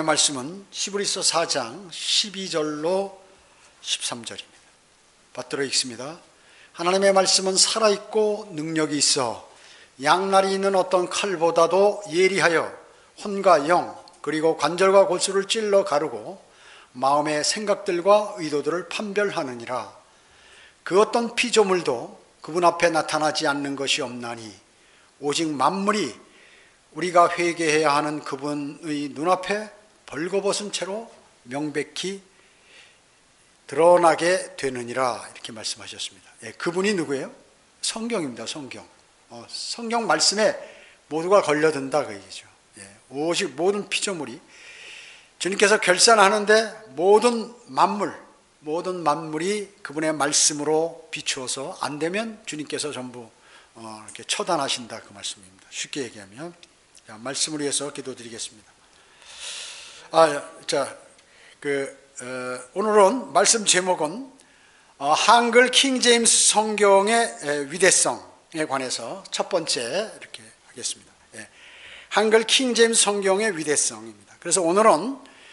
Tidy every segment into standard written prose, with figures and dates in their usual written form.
말씀은 히브리서 4장 12절로 13절입니다. 받들어 읽습니다. 하나님의 말씀은 살아있고 능력이 있어 양날이 있는 어떤 칼보다도 예리하여 혼과 영 그리고 관절과 골수를 찔러 가르고 마음의 생각들과 의도들을 판별하느니라. 그 어떤 피조물도 그분 앞에 나타나지 않는 것이 없나니 오직 만물이 우리가 회개해야 하는 그분의 눈앞에 벌거벗은 채로 명백히 드러나게 되느니라. 이렇게 말씀하셨습니다. 그분이 누구예요? 성경입니다. 성경. 성경 말씀에 모두가 걸려든다 그 얘기죠. 오직 모든 피조물이 주님께서 결산하는데 모든 만물이 그분의 말씀으로 비추어서 안 되면 주님께서 전부 이렇게 처단하신다 그 말씀입니다. 쉽게 얘기하면 말씀을 위해서 기도드리겠습니다. 오늘은 말씀 제목은 한글 킹 제임스 성경의 위대성에 관해서 첫 번째 이렇게 하겠습니다. 한글 킹 제임스 성경의 위대성입니다. 그래서 오늘은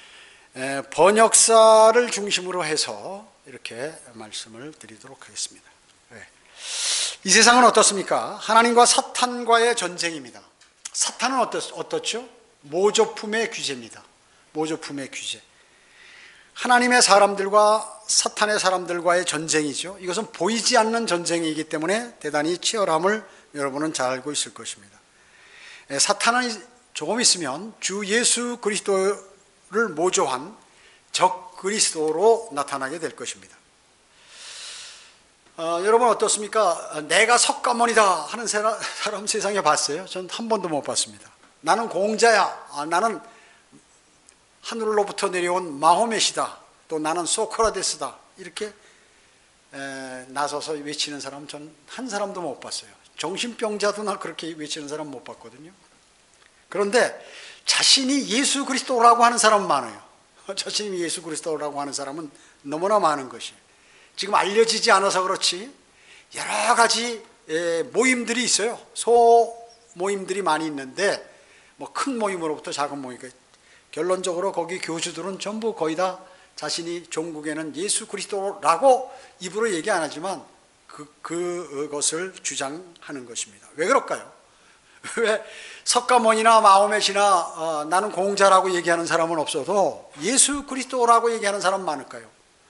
번역사를 중심으로 해서 이렇게 말씀을 드리도록 하겠습니다. 이 세상은 어떻습니까? 하나님과 사탄과의 전쟁입니다. 사탄은 어떻죠? 모조품의 규제입니다. 모조품의 규제. 하나님의 사람들과 사탄의 사람들과의 전쟁이죠. 이것은 보이지 않는 전쟁이기 때문에 대단히 치열함을 여러분은 잘 알고 있을 것입니다. 사탄은 조금 있으면 주 예수 그리스도를 모조한 적 그리스도로 나타나게 될 것입니다. 여러분 어떻습니까? 내가 석가모니다 하는 사람 세상에 봤어요? 전 한 번도 못 봤습니다. 나는 공자야. 나는 하늘로부터 내려온 마호멧이다. 또 나는 소크라테스다. 이렇게 나서서 외치는 사람 전 한 사람도 못 봤어요. 정신병자도 나 그렇게 외치는 사람 못 봤거든요. 그런데 자신이 예수 그리스도라고 하는 사람은 많아요. 자신이 예수 그리스도라고 하는 사람은 너무나 많은 것이에요. 지금 알려지지 않아서 그렇지 여러 가지 모임들이 있어요. 소모임들이 많이 있는데 뭐 큰 모임으로부터 작은 모임까지 결론적으로 거기 교주들은 전부 거의 다 자신이 종국에는 예수 그리스도라고 입으로 얘기 안 하지만 그것을 주장하는 것입니다. 왜 그럴까요? 왜 석가모니나 마호멧이나 나는 공자라고 얘기하는 사람은 없어도 예수 그리스도라고 얘기하는 사람 많을까요?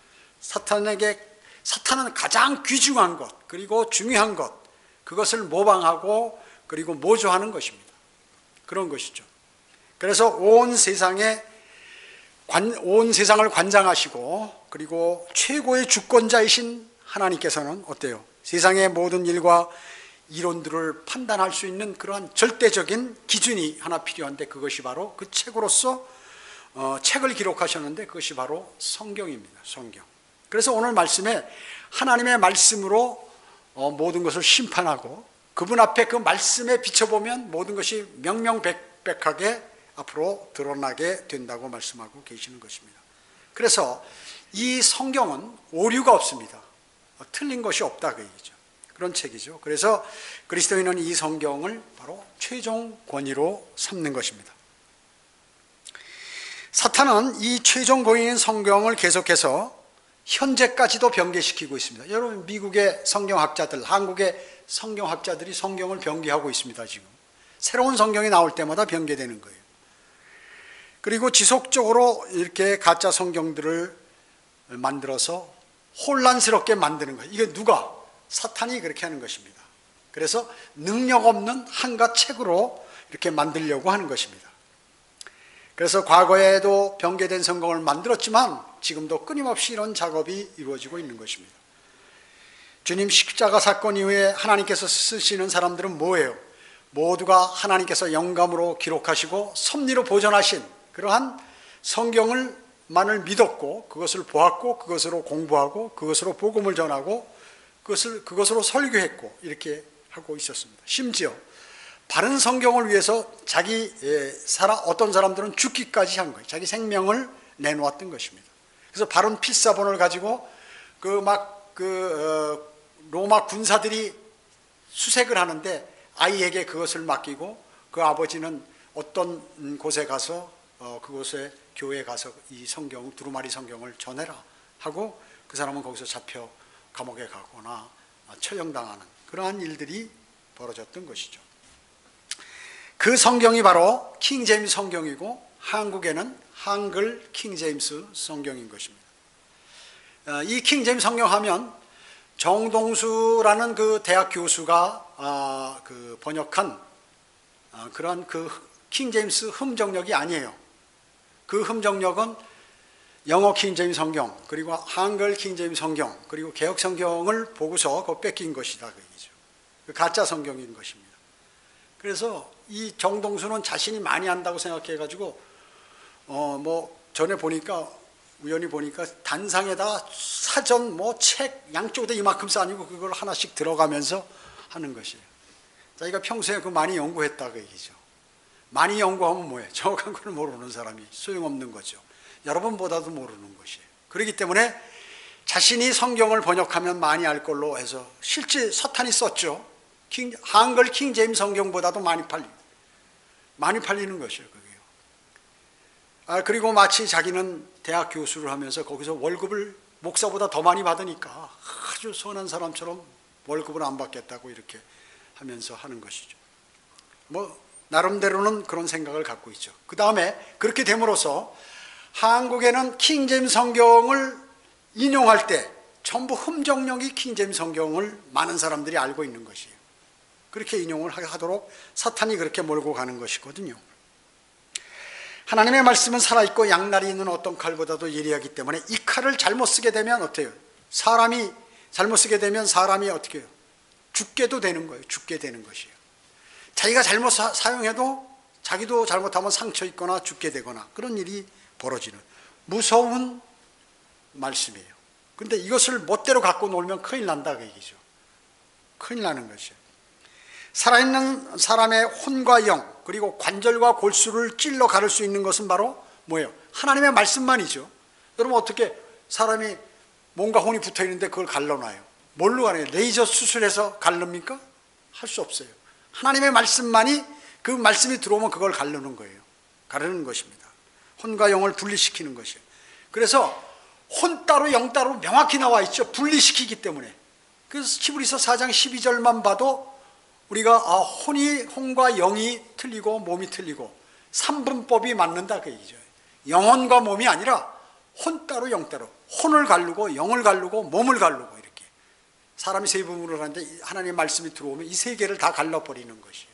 사탄은 가장 귀중한 것 그리고 중요한 것 그것을 모방하고 그리고 모조하는 것입니다. 그런 것이죠. 그래서 온 세상을 관장하시고 그리고 최고의 주권자이신 하나님께서는 어때요? 세상의 모든 일과 이론들을 판단할 수 있는 그러한 절대적인 기준이 하나 필요한데 그것이 바로 그 책으로서 책을 기록하셨는데 그것이 바로 성경입니다. 성경. 그래서 오늘 말씀에 하나님의 말씀으로 모든 것을 심판하고 그분 앞에 그 말씀에 비춰보면 모든 것이 명명백백하게 앞으로 드러나게 된다고 말씀하고 계시는 것입니다. 그래서 이 성경은 오류가 없습니다. 틀린 것이 없다 그 얘기죠. 그런 책이죠. 그래서 그리스도인은 이 성경을 바로 최종 권위로 삼는 것입니다. 사탄은 이 최종 권위인 성경을 계속해서 현재까지도 변개시키고 있습니다. 여러분 미국의 성경학자들, 한국의 성경학자들이 성경을 변개하고 있습니다. 지금 새로운 성경이 나올 때마다 변개되는 거예요. 그리고 지속적으로 이렇게 가짜 성경들을 만들어서 혼란스럽게 만드는 거예요. 이게 누가? 사탄이 그렇게 하는 것입니다. 그래서 능력 없는 한갓 책으로 이렇게 만들려고 하는 것입니다. 그래서 과거에도 변개된 성경을 만들었지만 지금도 끊임없이 이런 작업이 이루어지고 있는 것입니다. 주님 십자가 사건 이후에 하나님께서 쓰시는 사람들은 뭐예요? 모두가 하나님께서 영감으로 기록하시고 섭리로 보존하신 그러한 성경을만을 믿었고 그것을 보았고 그것으로 공부하고 그것으로 복음을 전하고 그것으로 설교했고 이렇게 하고 있었습니다. 심지어 바른 성경을 위해서 어떤 사람들은 죽기까지 한 거예요. 자기 생명을 내놓았던 것입니다. 그래서 바른 필사본을 가지고 로마 군사들이 수색을 하는데 아이에게 그것을 맡기고 그 아버지는 어떤 곳에 가서 그곳에 교회에 가서 이 성경, 두루마리 성경을 전해라 하고 그 사람은 거기서 잡혀 감옥에 가거나 처형당하는 그러한 일들이 벌어졌던 것이죠. 그 성경이 바로 킹제임스 성경이고 한국에는 한글 킹제임스 성경인 것입니다. 이 킹제임스 성경 하면 정동수라는 그 대학 교수가 그 번역한 그런 그 킹제임스 흠정력이 아니에요. 그 흠정력은 영어 킹제임스 성경, 그리고 한글 킹제임스 성경, 그리고 개혁 성경을 보고서 그거 뺏긴 것이다 그 얘기죠. 그 가짜 성경인 것입니다. 그래서 이 정동수는 자신이 많이 안다고 생각해가지고 뭐 전에 보니까 우연히 보니까 단상에다 사전 뭐 책 양쪽에 이만큼 쌓아니고 그걸 하나씩 들어가면서 하는 것이에요. 자기가 평소에 그 많이 연구했다 그 얘기죠. 많이 연구하면 뭐예요? 정확한 걸 모르는 사람이 소용없는 거죠. 여러분보다도 모르는 것이에요. 그렇기 때문에 자신이 성경을 번역하면 많이 알 걸로 해서 실제 서탄이 썼죠. 한글 킹제임스 성경보다도 많이 팔리는 것이에요. 그게요. 그리고 마치 자기는 대학 교수를 하면서 거기서 월급을 목사보다 더 많이 받으니까 아주 선한 사람처럼 월급을 안 받겠다고 이렇게 하면서 하는 것이죠. 뭐 나름대로는 그런 생각을 갖고 있죠. 그 다음에 그렇게 됨으로써 한국에는 킹제임스 성경을 인용할 때 전부 흠정력이 킹제임스 성경을 많은 사람들이 알고 있는 것이에요. 그렇게 인용을 하도록 사탄이 그렇게 몰고 가는 것이거든요. 하나님의 말씀은 살아있고 양날이 있는 어떤 칼보다도 예리하기 때문에 이 칼을 잘못 쓰게 되면 어때요? 사람이 잘못 쓰게 되면 사람이 어떻게 해요? 죽게도 되는 거예요. 죽게 되는 것이에요. 자기가 잘못 사용해도 자기도 잘못하면 상처 입거나 죽게 되거나 그런 일이 벌어지는 무서운 말씀이에요. 그런데 이것을 멋대로 갖고 놀면 큰일 난다 그 얘기죠. 큰일 나는 것이에요. 살아있는 사람의 혼과 영 그리고 관절과 골수를 찔러 가를 수 있는 것은 바로 뭐예요? 하나님의 말씀만이죠. 여러분 어떻게 사람이 몸과 혼이 붙어있는데 그걸 갈라놔요? 뭘로 가요? 레이저 수술해서 갈릅니까? 할 수 없어요. 하나님의 말씀만이 그 말씀이 들어오면 그걸 가르는 거예요. 가르는 것입니다. 혼과 영을 분리시키는 것이에요. 그래서 혼 따로 영 따로 명확히 나와 있죠. 분리시키기 때문에. 그래서 히브리서 4장 12절만 봐도 우리가 혼과 영이 틀리고 몸이 틀리고 삼분법이 맞는다 그 얘기죠. 영혼과 몸이 아니라 혼 따로 영 따로 혼을 가르고 영을 가르고 몸을 가르고 이렇게 사람이 세 부분으로 하는데 하나님의 말씀이 들어오면 이 세 개를 다 갈라버리는 것이에요.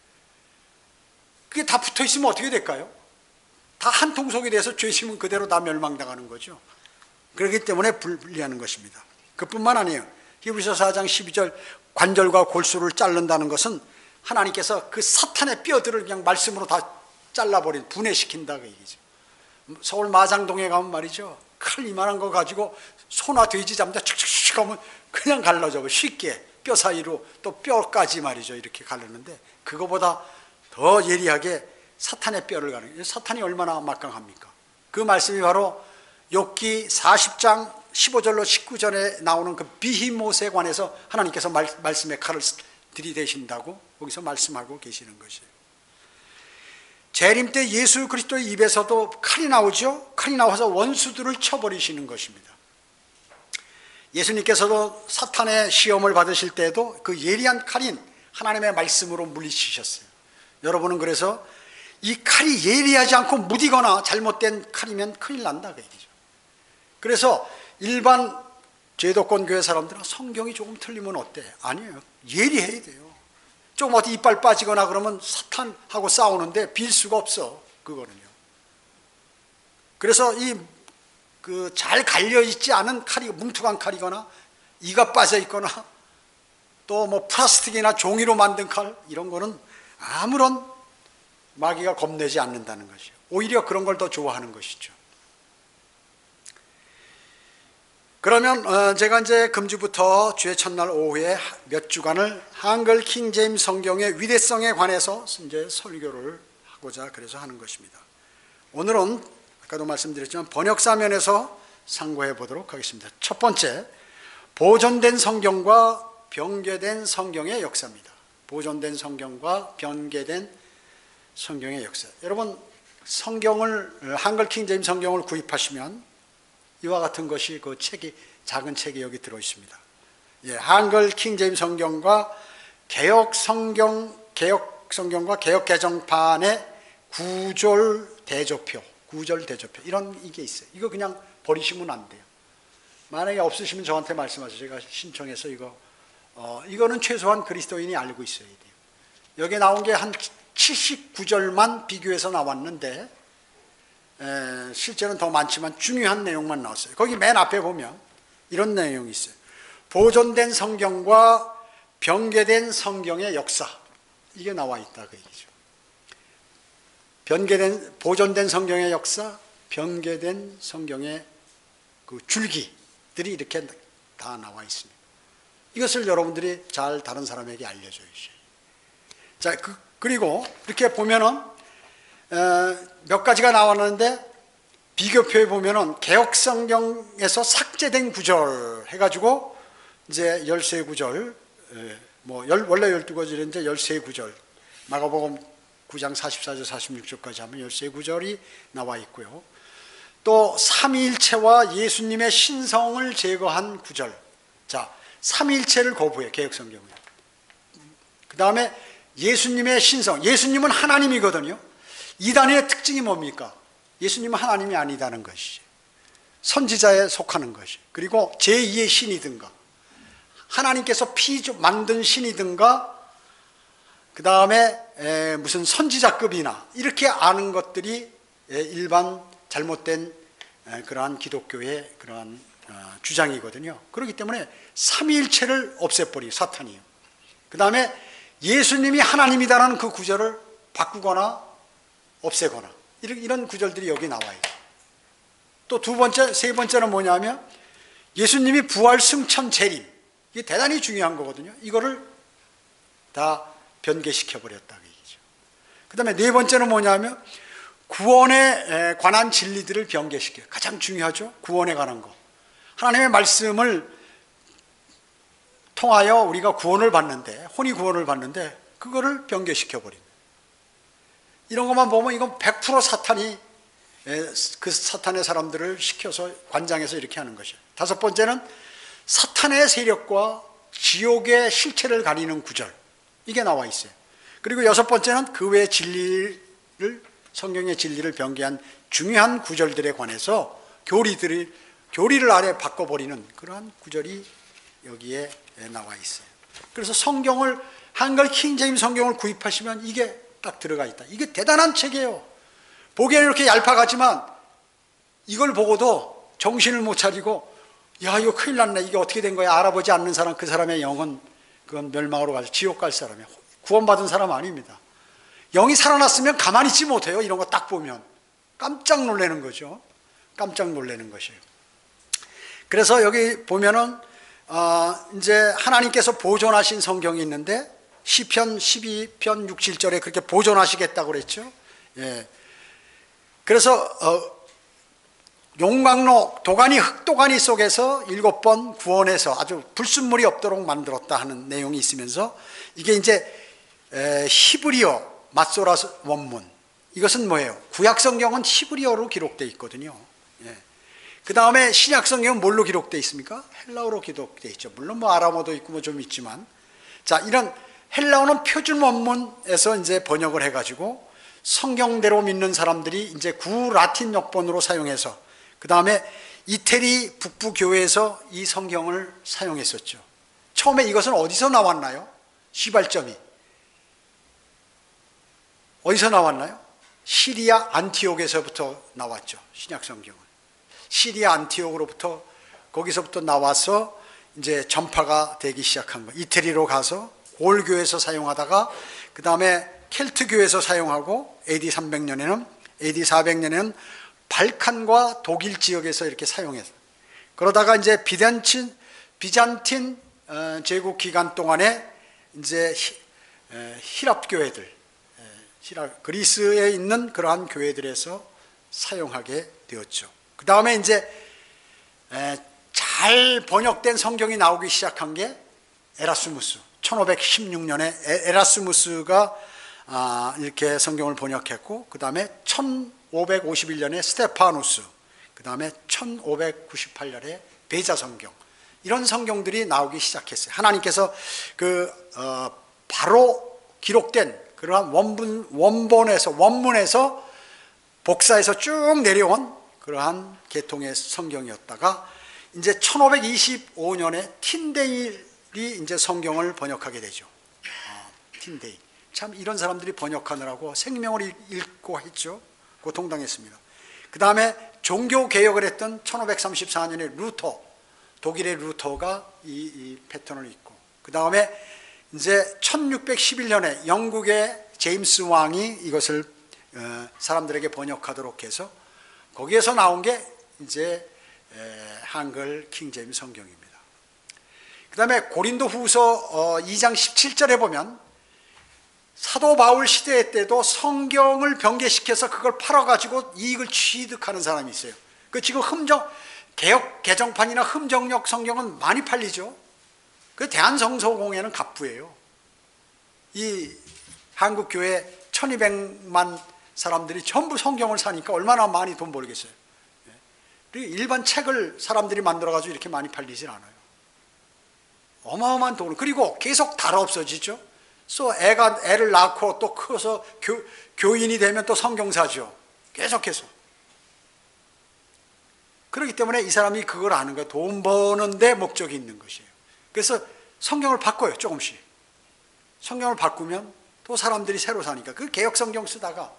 그게 다 붙어있으면 어떻게 될까요? 다 한 통속이 돼서 죄심은 그대로 다 멸망당하는 거죠. 그렇기 때문에 분리하는 것입니다. 그뿐만 아니에요. 히브리서 4장 12절 관절과 골수를 자른다는 것은 하나님께서 그 사탄의 뼈들을 그냥 말씀으로 다 잘라버린 분해시킨다 그 얘기죠. 서울 마장동에 가면 말이죠. 칼 이만한 거 가지고 소나 돼지 잡는다 칙칙칙 하면 그냥 갈라져 쉽게 뼈 사이로 또 뼈까지 말이죠. 이렇게 가르는데 그거보다 더 예리하게 사탄의 뼈를 가르는 사탄이 얼마나 막강합니까? 그 말씀이 바로 욥기 40장 15절로 19절에 나오는 그 비히못에 관해서 하나님께서 말씀의 칼을 들이대신다고 거기서 말씀하고 계시는 것이에요. 재림 때 예수 그리스도의 입에서도 칼이 나오죠. 칼이 나와서 원수들을 쳐버리시는 것입니다. 예수님께서도 사탄의 시험을 받으실 때에도 그 예리한 칼인 하나님의 말씀으로 물리치셨어요. 여러분은 그래서 이 칼이 예리하지 않고 무디거나 잘못된 칼이면 큰일 난다 그 얘기죠. 그래서 일반 제도권 교회 사람들은 성경이 조금 틀리면 어때? 아니에요. 예리해야 돼요. 조금 어디 이빨 빠지거나 그러면 사탄하고 싸우는데 빌 수가 없어. 그거는요. 그래서 잘 갈려 있지 않은 칼이 뭉툭한 칼이거나 이가 빠져 있거나 또 뭐 플라스틱이나 종이로 만든 칼 이런 거는 아무런 마귀가 겁내지 않는다는 것이에요. 오히려 그런 걸 더 좋아하는 것이죠. 그러면 제가 이제 금주부터 주의 첫날 오후에 몇 주간을 한글 킹제임스 성경의 위대성에 관해서 이제 설교를 하고자 그래서 하는 것입니다. 오늘은 아까도 말씀드렸지만 번역사면에서 상고해 보도록 하겠습니다. 첫 번째, 보존된 성경과 변개된 성경의 역사입니다. 보존된 성경과 변개된 성경의 역사. 여러분 성경을 한글 킹제임스 성경을 구입하시면 이와 같은 것이 그 책이 작은 책이 여기 들어 있습니다. 예, 한글 킹제임스 성경과 개혁 성경과 개혁 개정판의 구절 대조표 이런 이게 있어요. 이거 그냥 버리시면 안 돼요. 만약에 없으시면 저한테 말씀하세요. 제가 신청해서 이거는 최소한 그리스도인이 알고 있어야 돼요. 여기 나온 게 한 79절만 비교해서 나왔는데 실제는 더 많지만 중요한 내용만 나왔어요. 거기 맨 앞에 보면 이런 내용이 있어요. 보존된 성경과 변개된 성경의 역사, 이게 나와 있다 그 얘기죠. 보존된 성경의 역사, 변개된 성경의 그 줄기들이 이렇게 다 나와 있습니다. 이것을 여러분들이 잘 다른 사람에게 알려줘야죠. 자, 그리고 이렇게 보면은 몇 가지가 나왔는데 비교표에 보면은 개혁 성경에서 삭제된 구절 해가지고 이제 13구절, 원래 12구절인데 13구절, 마가복음 9장 44절 46절까지 하면 13구절이 나와 있고요. 또 삼위일체와 예수님의 신성을 제거한 구절. 자, 삼위일체를 거부해요, 개혁 성경은. 그 다음에 예수님의 신성, 예수님은 하나님이거든요. 이단의 특징이 뭡니까? 예수님은 하나님이 아니다는 것이죠. 선지자에 속하는 것이. 그리고 제2의 신이든가 하나님께서 만든 신이든가 그 다음에 무슨 선지자급이나 이렇게 아는 것들이 일반 잘못된 그러한 기독교의 그러한 주장이거든요. 그렇기 때문에 삼위일체를 없애버리고 사탄이요. 그 다음에 예수님이 하나님이다라는 그 구절을 바꾸거나 없애거나 이런 구절들이 여기 나와요. 또 세 번째는 뭐냐면 예수님이 부활, 승천, 재림, 이게 대단히 중요한 거거든요. 이거를 다 변개시켜버렸다 그 얘기죠. 그 다음에 네 번째는 뭐냐면 구원에 관한 진리들을 변개시켜요. 가장 중요하죠. 구원에 관한 거. 하나님의 말씀을 통하여 우리가 구원을 받는데, 혼이 구원을 받는데 그거를 변개시켜버린. 이런 것만 보면 이건 100% 사탄이 그 사탄의 사람들을 시켜서 관장해서 이렇게 하는 것이에요. 다섯 번째는 사탄의 세력과 지옥의 실체를 가리는 구절, 이게 나와 있어요. 그리고 여섯 번째는 그 외의 성경의 진리를 변개한 중요한 구절들에 관해서 교리를 아래 바꿔버리는 그러한 구절이 여기에 나와 있어요. 그래서 성경을 한글 킹제임스 성경을 구입하시면 이게 딱 들어가 있다. 이게 대단한 책이에요. 보기에는 이렇게 얄팍하지만 이걸 보고도 정신을 못 차리고 야, 이거 큰일 났네. 이게 어떻게 된 거야? 알아보지 않는 사람, 그 사람의 영은 그건 멸망으로 가서 지옥 갈 사람이에요. 구원받은 사람 아닙니다. 영이 살아났으면 가만히 있지 못해요. 이런 거 딱 보면 깜짝 놀라는 거죠. 깜짝 놀라는 것이에요. 그래서 여기 보면은 이제 하나님께서 보존하신 성경이 있는데 시편 12편 6, 7절에 그렇게 보존하시겠다고 그랬죠. 예. 그래서 용광로 흑도가니 속에서 7번 구원해서 아주 불순물이 없도록 만들었다 하는 내용이 있으면서 이게 이제 히브리어 마소라스 원문, 이것은 뭐예요? 구약 성경은 히브리어로 기록되어 있거든요. 예. 그 다음에 신약 성경은 뭘로 기록되어 있습니까? 헬라어로 기록되어 있죠. 물론 아람어도 있고 좀 있지만, 자, 이런 헬라어는 표준 원문에서 이제 번역을 해가지고 성경대로 믿는 사람들이 이제 구라틴 역본으로 사용해서, 그 다음에 이태리 북부 교회에서 이 성경을 사용했었죠. 처음에 이것은 어디서 나왔나요? 시발점이 어디서 나왔나요? 시리아 안티옥에서부터 나왔죠. 신약 성경은 시리아 안티옥으로부터, 거기서부터 나와서 이제 전파가 되기 시작한 거예요. 이태리로 가서 골교에서 사용하다가 그 다음에 켈트교에서 사용하고 AD 400년에는 발칸과 독일 지역에서 이렇게 사용해서, 그러다가 이제 비잔틴 제국 기간 동안에 이제 히랍 교회들, 그리스에 있는 그러한 교회들에서 사용하게 되었죠. 그 다음에 이제 잘 번역된 성경이 나오기 시작한 게 에라스무스, 1516년에 에라스무스가 이렇게 성경을 번역했고, 그 다음에 1551년에 스테파누스, 그 다음에 1598년에 베자 성경, 이런 성경들이 나오기 시작했어요. 하나님께서 바로 기록된 그러한 원문에서 복사해서 쭉 내려온 그러한 계통의 성경이었다가 이제 1525년에 틴데일이 이제 성경을 번역하게 되죠. 틴데일. 참 이런 사람들이 번역하느라고 생명을 잃고 했죠. 고통당했습니다. 그 다음에 종교 개혁을 했던 1534년에 루터, 독일의 루터가 이 패턴을 읽고, 그 다음에 이제 1611년에 영국의 제임스 왕이 이것을 사람들에게 번역하도록 해서 거기에서 나온 게 이제 한글 킹제임스 성경입니다. 그 다음에 고린도후서 2장 17절에 보면 사도 바울 시대 때도 성경을 변개시켜서 그걸 팔아가지고 이익을 취득하는 사람이 있어요. 그 지금 개혁 개정판이나 흠정역 성경은 많이 팔리죠. 그 대한성서공회는 갑부예요. 이 한국 교회 1200만 사람들이 전부 성경을 사니까 얼마나 많이 돈 벌겠어요. 그리고 일반 책을 사람들이 만들어가지고 이렇게 많이 팔리진 않아요. 어마어마한 돈. 그리고 계속 달아 없어지죠. 또 애를 낳고 또 커서 교인이 되면 또 성경 사죠. 계속해서. 그렇기 때문에 이 사람이 그걸 아는 거예요. 돈 버는 데 목적이 있는 것이에요. 그래서 성경을 바꿔요. 조금씩. 성경을 바꾸면 또 사람들이 새로 사니까 그 개혁성경 쓰다가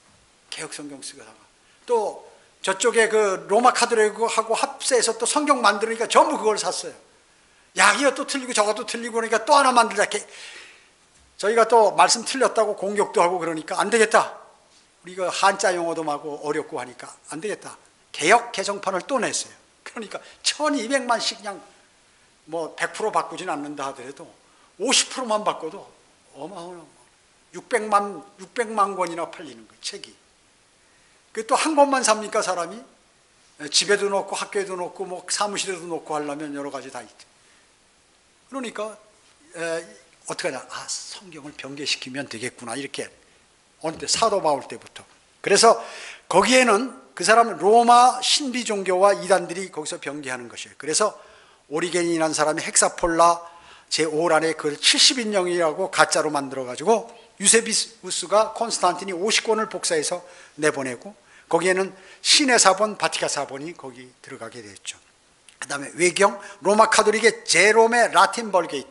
또 저쪽에 그 로마 카톨릭하고 합세해서 또 성경 만들으니까 전부 그걸 샀어요. 야, 이것도 틀리고 저것도 틀리고 그러니까 또 하나 만들자. 저희가 또 말씀 틀렸다고 공격도 하고 그러니까 안 되겠다. 우리가 한자 용어도 하고 어렵고 하니까 안 되겠다. 개혁 개정판을 또 냈어요. 그러니까 1200만씩 그냥 뭐 100% 바꾸진 않는다 하더라도 50%만 바꿔도 어마어마한 600만 권이나 팔리는 거예요. 책이. 그 또 한 권만 삽니까 사람이? 집에도 놓고 학교에도 놓고 뭐 사무실에도 놓고 하려면 여러 가지 다 있죠. 그러니까 어떻게 하냐? 성경을 변개시키면 되겠구나 이렇게 어느 때 사도 바울 때부터. 그래서 거기에는 그 사람은 로마 신비 종교와 이단들이 거기서 변개하는 것이에요. 그래서 오리겐이라는 사람이 헥사폴라 제5란에 그걸 70인령이라고 가짜로 만들어가지고 유세비우스가 콘스탄틴이 50권을 복사해서 내보내고 거기에는 신의 사본, 바티카 사본이 거기 들어가게 됐죠. 그 다음에 외경, 로마 카톨릭의 제롬의 라틴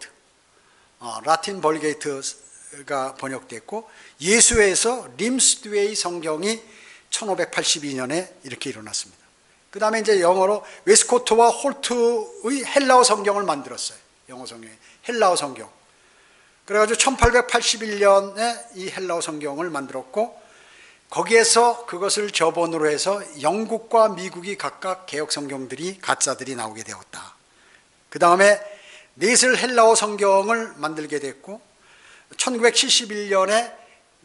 벌게이트가 번역됐고 예수회에서 림스드웨이 성경이 1582년에 이렇게 일어났습니다. 그 다음에 이제 영어로 웨스코트와 홀트의 헬라어 성경을 만들었어요. 영어 성경에 헬라어 성경. 그래가지고 1881년에 이 헬라어 성경을 만들었고 거기에서 그것을 저본으로 해서 영국과 미국이 각각 개혁 성경들이 가짜들이 나오게 되었다. 그 다음에 넷을 헬라어 성경을 만들게 됐고 1971년에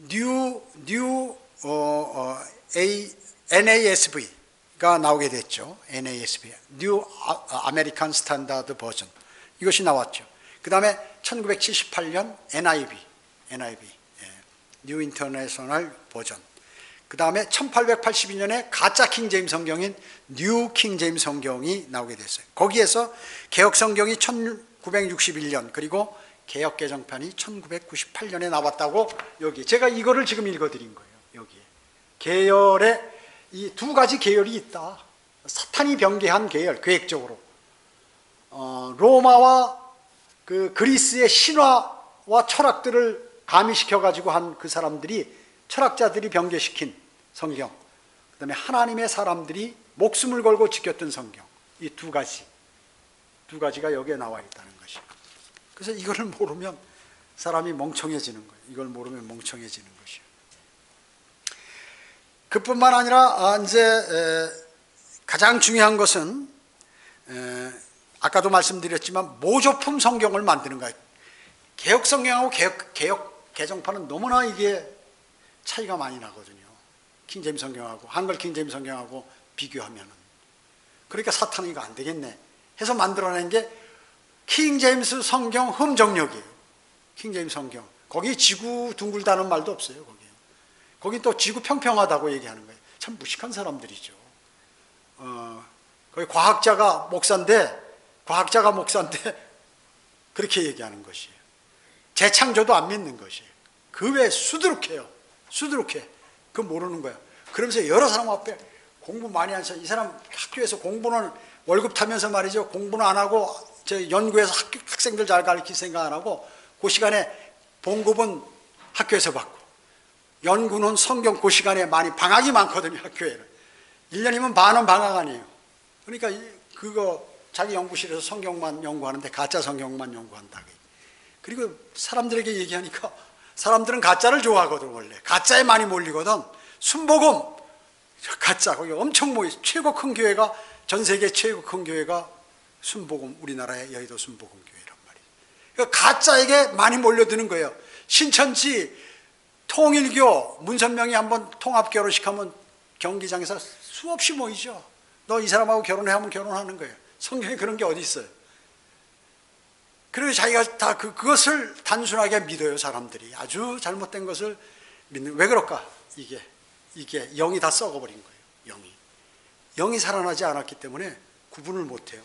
NASV가 나오게 됐죠. NASV, New American Standard Version. 이것이 나왔죠. 그 다음에 1978년 NIV, New International Version. 그 다음에 1882년에 가짜 킹제임스 성경인 뉴 킹제임스 성경이 나오게 됐어요. 거기에서 개혁 성경이 1961년 그리고 개혁 개정판이 1998년에 나왔다고 여기 제가 이거를 지금 읽어드린 거예요. 여기에 계열에 이 두 가지 계열이 있다. 사탄이 변개한 계열, 계획적으로 로마와 그 그리스의 신화와 철학들을 가미시켜 가지고 한 그 사람들이 철학자들이 변개시킨 성경, 그 다음에 하나님의 사람들이 목숨을 걸고 지켰던 성경, 이 두 가지가 여기에 나와 있다는 것이에요. 그래서 이거를 모르면 사람이 멍청해지는 거예요. 이걸 모르면 멍청해지는 것이에요. 그뿐만 아니라 이제 가장 중요한 것은 아까도 말씀드렸지만 모조품 성경을 만드는 거예요. 개혁 성경하고 개혁 개정판은 너무나 이게 차이가 많이 나거든요. 킹제임스 성경하고 한글 킹제임스 성경하고 비교하면은. 그러니까 사탄은 이거 안 되겠네 해서 만들어낸 게 킹제임스 성경 흠정역이에요. 킹제임스 성경. 거기 지구 둥글다는 말도 없어요. 거기 또 지구 평평하다고 얘기하는 거예요. 참 무식한 사람들이죠. 거의 과학자가 목사인데 그렇게 얘기하는 것이에요. 재창조도 안 믿는 것이에요. 그 외에 수두룩해요. 수두룩해. 그거 모르는 거야. 그러면서 여러 사람 앞에 공부 많이 한 사람, 이 사람 학교에서 공부는 월급 타면서 말이죠. 공부는 안 하고 저 연구해서 학생들 잘 가르칠 생각 안 하고 그 시간에 봉급은 학교에서 받고 연구는 성경 그 시간에 많이 방학이 많거든요. 학교에는 1년이면 반은 방학 아니에요. 그러니까 그거 자기 연구실에서 성경만 연구하는데 가짜 성경만 연구한다. 그리고 사람들에게 얘기하니까 사람들은 가짜를 좋아하거든. 원래 가짜에 많이 몰리거든. 순복음 가짜 거기 엄청 모이. 최고 큰 교회가 전 세계 최고 큰 교회가 순복음, 우리나라의 여의도 순복음 교회란 말이에요. 그러니까 가짜에게 많이 몰려드는 거예요. 신천지 통일교 문선명이 한번 통합 결혼식하면 경기장에서 수없이 모이죠. 너 이 사람하고 결혼해 하면 결혼하는 거예요. 성경에 그런 게 어디 있어요? 그리고 자기가 다 그것을 단순하게 믿어요. 사람들이 아주 잘못된 것을 믿는. 왜 그럴까? 이게 영이 다 썩어버린 거예요. 영이 살아나지 않았기 때문에 구분을 못해요.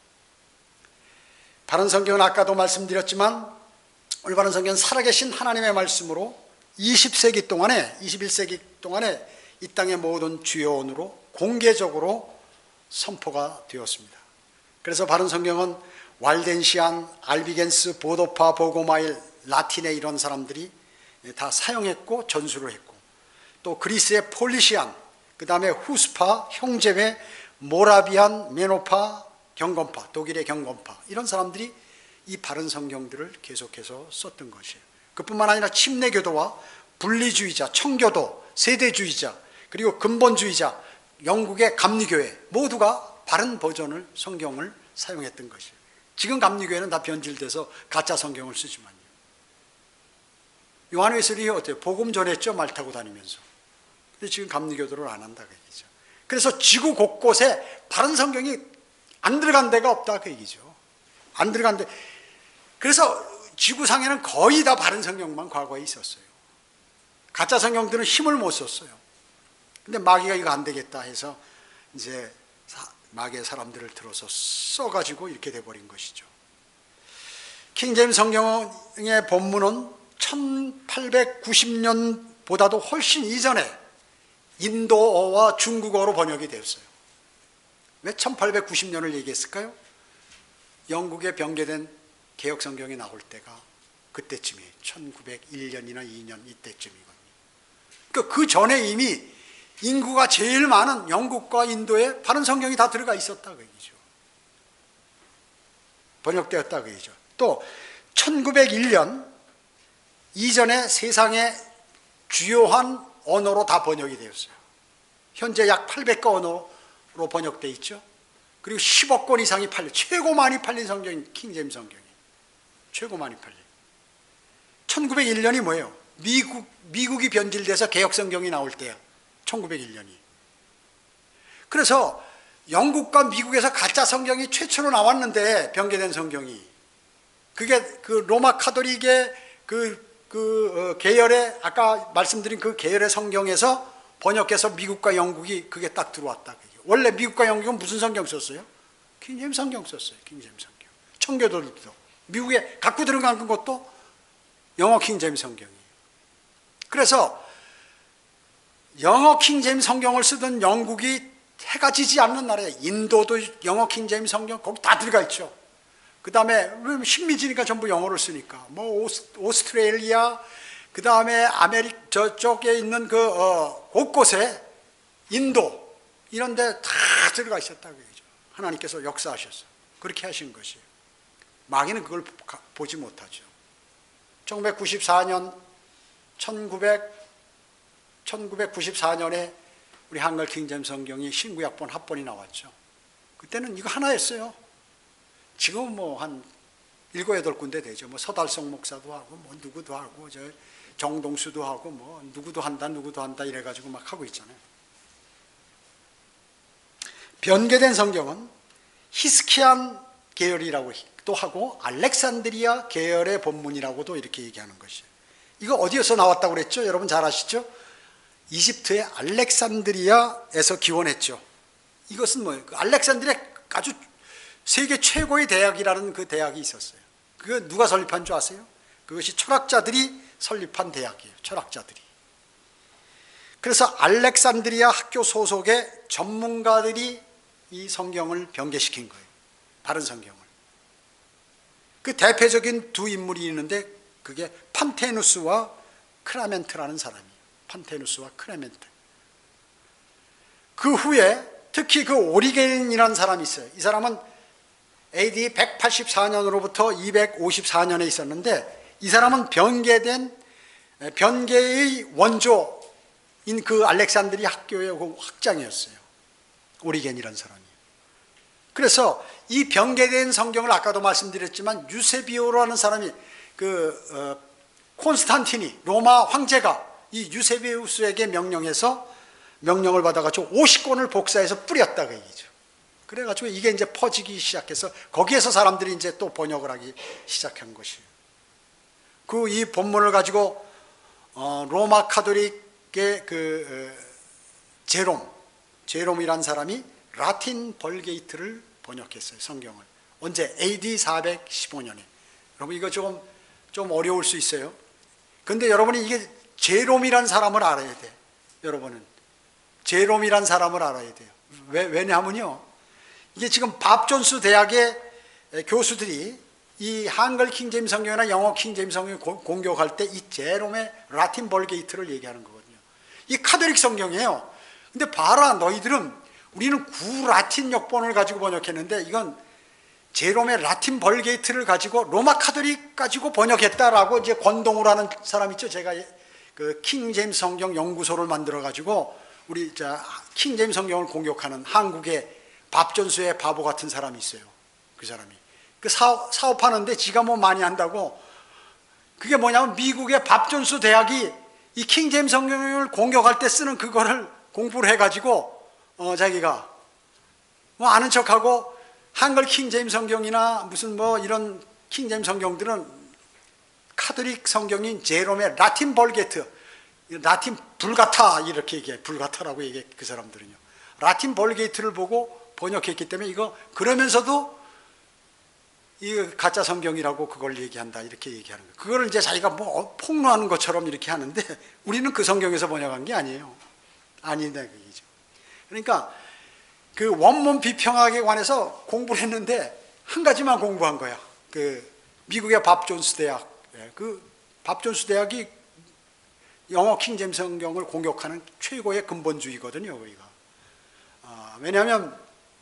바른 성경은 아까도 말씀드렸지만 올바른 성경은 살아계신 하나님의 말씀으로 20세기 동안에 21세기 동안에 이 땅의 모든 주요 언어로 공개적으로 선포가 되었습니다. 그래서 바른 성경은 왈덴시안, 알비겐스, 보도파, 보고마일, 라틴의 이런 사람들이 다 사용했고 전수를 했고, 또 그리스의 폴리시안, 그 다음에 후스파, 형제회, 모라비안, 메노파, 경건파, 독일의 경건파, 이런 사람들이 이 바른 성경들을 계속해서 썼던 것이에요. 그뿐만 아니라 침례교도와 분리주의자, 청교도, 세대주의자, 그리고 근본주의자, 영국의 감리교회 모두가 바른 버전을 성경을 사용했던 것이에요. 지금 감리교회는 다 변질돼서 가짜 성경을 쓰지만요. 요한 웨슬리 어때요? 복음 전했죠, 말 타고 다니면서. 근데 지금 감리교도를 안 한다 그 얘기죠. 그래서 지구 곳곳에 바른 성경이 안 들어간 데가 없다 그 얘기죠. 안 들어간 데. 그래서 지구상에는 거의 다 바른 성경만 과거에 있었어요. 가짜 성경들은 힘을 못 썼어요. 근데 마귀가 이거 안 되겠다 해서 이제 마귀의 사람들을 들어서 써가지고 이렇게 돼버린 것이죠. 킹제임스 성경의 본문은 1890년보다도 훨씬 이전에 인도어와 중국어로 번역이 되었어요. 왜 1890년을 얘기했을까요? 영국에 병개된 개혁성경이 나올 때가 그때쯤이에요. 1901년이나 2년 이때쯤이거든요. 그러니까 그 전에 이미 인구가 제일 많은 영국과 인도에 바른 성경이 다 들어가 있었다 그 얘기죠. 번역되었다 그 얘기죠. 또 1901년 이전에 세상의 주요한 언어로 다 번역이 되었어요. 현재 약 800개 언어로 번역되어 있죠. 그리고 10억 권 이상이 최고 많이 팔린 성경이 킹제임스 성경이 최고 많이 팔린. 1901년이 뭐예요? 미국이 변질돼서 개혁성경이 나올 때야. 1901년이. 그래서 영국과 미국에서 가짜 성경이 최초로 나왔는데, 변개된 성경이. 그게 그 로마 카톨릭의 계열의, 아까 말씀드린 그 계열의 성경에서 번역해서 미국과 영국이 그게 딱 들어왔다. 원래 미국과 영국은 무슨 성경 썼어요? 킹제임스 성경 썼어요. 킹제임스 성경. 청교도들도. 미국에 갖고 들어간 것도 영어 킹제임스 성경이에요. 그래서 영어 킹제임스 성경을 쓰던 영국이 해가 지지 않는 나라에 인도도 영어 킹제임스 성경 거기 다 들어가 있죠. 그 다음에 식민지니까 전부 영어를 쓰니까 뭐 오스트레일리아, 그 다음에 저쪽에 있는 곳곳에 인도 이런 데 다 들어가 있었다고 얘기죠. 하나님께서 역사하셔서 그렇게 하신 것이에요. 마귀는 그걸 보지 못하죠. 1994년에 우리 한글 킹제임스 성경이 신구약본 합본이 나왔죠. 그때는 이거 하나였어요. 지금 뭐 한 7, 8군데 되죠. 뭐 서달성 목사도 하고 뭐 누구도 하고 저 정동수도 하고 뭐 누구도 한다 이래가지고 막 하고 있잖아요. 변개된 성경은 히스키안 계열이라고 또 하고 알렉산드리아 계열의 본문이라고도 이렇게 얘기하는 것이에요. 이거 어디에서 나왔다고 그랬죠? 여러분 잘 아시죠? 이집트의 알렉산드리아에서 기원했죠. 이것은 뭐예요? 알렉산드리아 아주 세계 최고의 대학이라는 그 대학이 있었어요. 그거 누가 설립한 줄 아세요? 그것이 철학자들이 설립한 대학이에요. 철학자들이. 그래서 알렉산드리아 학교 소속의 전문가들이 이 성경을 변개시킨 거예요. 바른 성경을. 그 대표적인 두 인물이 있는데 그게 판테누스와 크라멘트라는 사람이에요. 판테누스와 크라멘트. 그 후에 특히 그 오리겐이라는 사람이 있어요. 이 사람은 AD 184년으로부터 254년에 있었는데 이 사람은 변개의 원조인 그 알렉산드리아 학교의 그 학장이었어요. 오리겐이라는 사람이. 그래서 이 변개된 성경을 아까도 말씀드렸지만 유세비오라는 사람이 콘스탄틴이 로마 황제가 이 유세비우스에게 명령을 받아가지고 50권을 복사해서 뿌렸다 그 얘기죠. 그래가지고 이게 이제 퍼지기 시작해서 거기에서 사람들이 이제 또 번역을 하기 시작한 것이에요. 이 본문을 가지고 로마 카톨릭의 제롬이라는 사람이 라틴 벌게이트를 번역했어요. 성경을. 언제? AD 415년에. 여러분 이거 좀 어려울 수 있어요. 근데 여러분이 이게 제롬이라는 사람을 알아야 돼. 여러분은 제롬이라는 사람을 알아야 돼요. 왜냐하면요, 이게 지금 밥존스 대학의 교수들이 이 한글 킹제임 성경이나 영어 킹제임 성경을 공격할 때 이 제롬의 라틴 벌게이트를 얘기하는 거거든요. 이 카톨릭 성경이에요. 근데 봐라, 너희들은 우리는 구라틴 역본을 가지고 번역했는데 이건 제롬의 라틴 벌게이트를 가지고 로마 카톨릭 가지고 번역했다라고 이제 권동우라는 사람 있죠. 제가 그 킹제임 성경 연구소를 만들어 가지고 우리 킹제임 성경을 공격하는 한국의 밥존수의 바보 같은 사람이 있어요. 그 사람이 사업하는데 지가 뭐 많이 한다고. 그게 뭐냐면 미국의 밥존수 대학이 이 킹제임 성경을 공격할 때 쓰는 그거를 공부를 해가지고 자기가 뭐 아는 척하고 한글 킹제임 성경이나 무슨 뭐 이런 킹제임 성경들은 카톨릭 성경인 제롬의 라틴 벌게트, 라틴 불가타 이렇게 얘기해. 불가타라고 얘기해. 그 사람들은요. 라틴 벌게이트를 보고 번역했기 때문에 이거 그러면서도 이 가짜 성경이라고 그걸 얘기한다 이렇게 얘기하는 거예요. 그거를 이제 자기가 뭐 폭로하는 것처럼 이렇게 하는데 우리는 그 성경에서 번역한 게 아니에요. 아닌데 그 얘기죠. 그러니까 그 원문 비평학에 관해서 공부를 했는데 한 가지만 공부한 거야. 그 미국의 밥존스 대학. 그 밥존스 대학이 영어 킹제임 성경을 공격하는 최고의 근본주의거든요. 거기가. 왜냐하면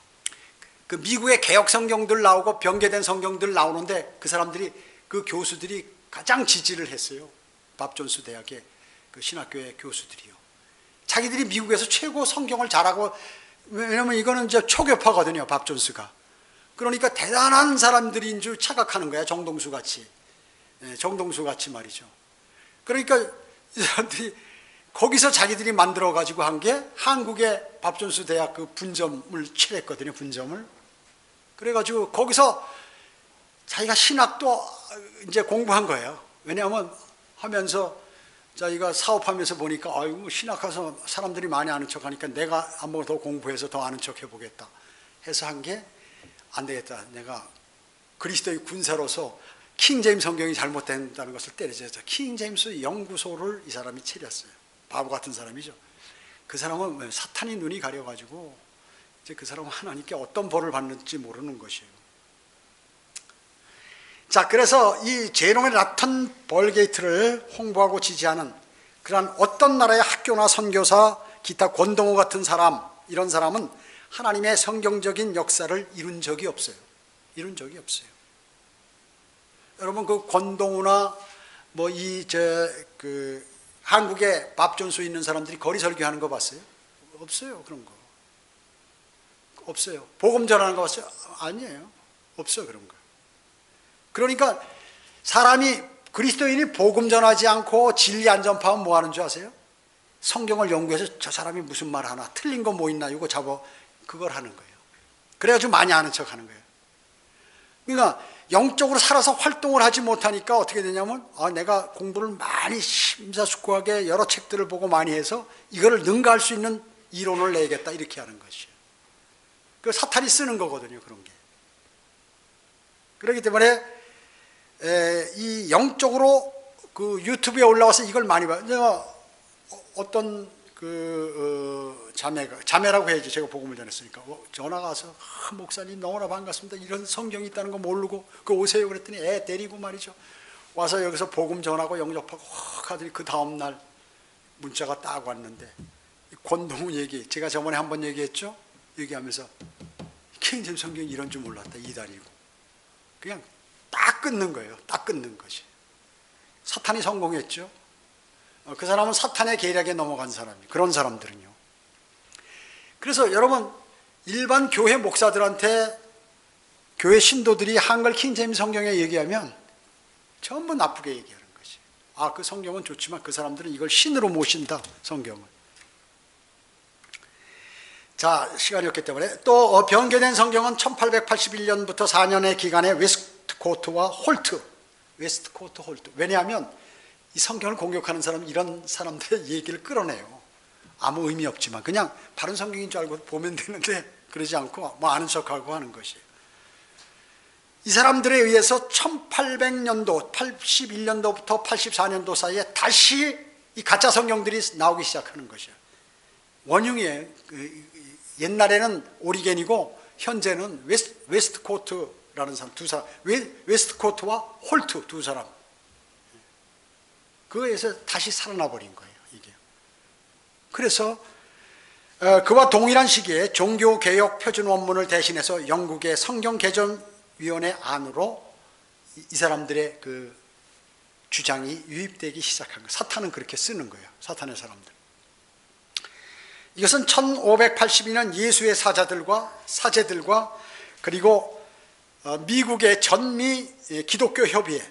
그 미국의 개혁 성경들 나오고 변개된 성경들 나오는데 그 사람들이 그 교수들이 가장 지지를 했어요. 밥존스 대학의 그 신학교의 교수들이요. 자기들이 미국에서 최고 성경을 잘하고, 왜냐면 이거는 이제 초교파거든요. 밥존스가. 그러니까 대단한 사람들인 줄 착각하는 거야. 정동수 같이. 정동수 같이 말이죠. 그러니까 이 사람들이 거기서 자기들이 만들어 가지고 한 게 한국의 밥존스 대학 그 분점을 칠했거든요. 분점을. 그래가지고 거기서 자기가 신학도 이제 공부한 거예요. 왜냐하면 하면서 자기가 사업하면서 보니까 아이고 신학해서 사람들이 많이 아는 척 하니까 내가 한번 더 공부해서 더 아는 척 해보겠다 해서 한 게 안 되겠다. 내가 그리스도의 군사로서 킹제임스 성경이 잘못된다는 것을 때려줘서 킹제임스 연구소를 이 사람이 차렸어요. 바보 같은 사람이죠. 그 사람은 사탄이 눈이 가려가지고 이제 그 사람은 하나님께 어떤 벌을 받는지 모르는 것이에요. 자, 그래서 이 제롬의 라틴 벌게이트를 홍보하고 지지하는 그러한 어떤 나라의 학교나 선교사, 기타 권동우 같은 사람, 이런 사람은 하나님의 성경적인 역사를 이룬 적이 없어요. 이룬 적이 없어요. 여러분 그 권동우나 뭐 한국에 밥존수 있는 사람들이 거리 설교하는 거 봤어요? 없어요. 그런 거 없어요. 복음 전하는 거 봤어요? 아니에요. 없어요. 그런 거. 그러니까 사람이 그리스도인이 복음 전하지 않고 진리 안 전파하면 뭐 하는 줄 아세요? 성경을 연구해서 저 사람이 무슨 말 하나 틀린 거 뭐 있나 이거 잡아 그걸 하는 거예요. 그래가지고 많이 아는 척 하는 거예요. 그러니까 영적으로 살아서 활동을 하지 못하니까 어떻게 되냐면 내가 공부를 많이 심사숙고하게 여러 책들을 보고 많이 해서 이거를 능가할 수 있는 이론을 내겠다 이렇게 하는 것이에요. 그 사탄이 쓰는 거거든요. 그런 게. 그렇기 때문에 이 영적으로 그 유튜브에 올라와서 이걸 많이 봐요. 내가 어떤 자매라고 해야지. 제가 복음을 전했으니까 전화가 와서 목사님 너무나 반갑습니다. 이런 성경이 있다는 거 모르고 오세요 그랬더니 애 데리고 말이죠. 와서 여기서 복음 전하고 영접하고 하더니 그 다음날 문자가 딱 왔는데 권동훈 얘기 제가 저번에 한번 얘기했죠. 얘기하면서 킹제임 성경이 이런 줄 몰랐다. 이달이고 그냥 딱 끊는 거예요. 딱 끊는 것이. 사탄이 성공했죠. 그 사람은 사탄의 계략에 넘어간 사람이에요. 그런 사람들은요. 그래서 여러분 일반 교회 목사들한테 교회 신도들이 한글 킹제임 성경에 얘기하면 전부 나쁘게 얘기하는 것이. 그 성경은 좋지만 그 사람들은 이걸 신으로 모신다. 성경을. 자, 시간이 없기 때문에 또 변개된 성경은 1881년부터 4년의 기간에 웨스트코트와 홀트. 왜냐하면 이 성경을 공격하는 사람은 이런 사람들의 얘기를 끌어내요. 아무 의미 없지만 그냥 바른 성경인 줄 알고 보면 되는데 그러지 않고 뭐 아는 척하고 하는 것이에요. 이 사람들에 의해서 1800년도 81년도부터 84년도 사이에 다시 이 가짜 성경들이 나오기 시작하는 것이에요. 원흉이에요. 옛날에는 오리겐이고 현재는 웨스트코트라는 사람 두 사람, 웨스트코트와 홀트 두 사람. 그에서 다시 살아나 버린 거예요, 이게. 그래서 그와 동일한 시기에 종교개혁 표준 원문을 대신해서 영국의 성경개정위원회 안으로 이 사람들의 그 주장이 유입되기 시작한 거예요. 사탄은 그렇게 쓰는 거예요, 사탄의 사람들. 이것은 1582년 예수의 사제들과 그리고 미국의 전미 기독교 협의회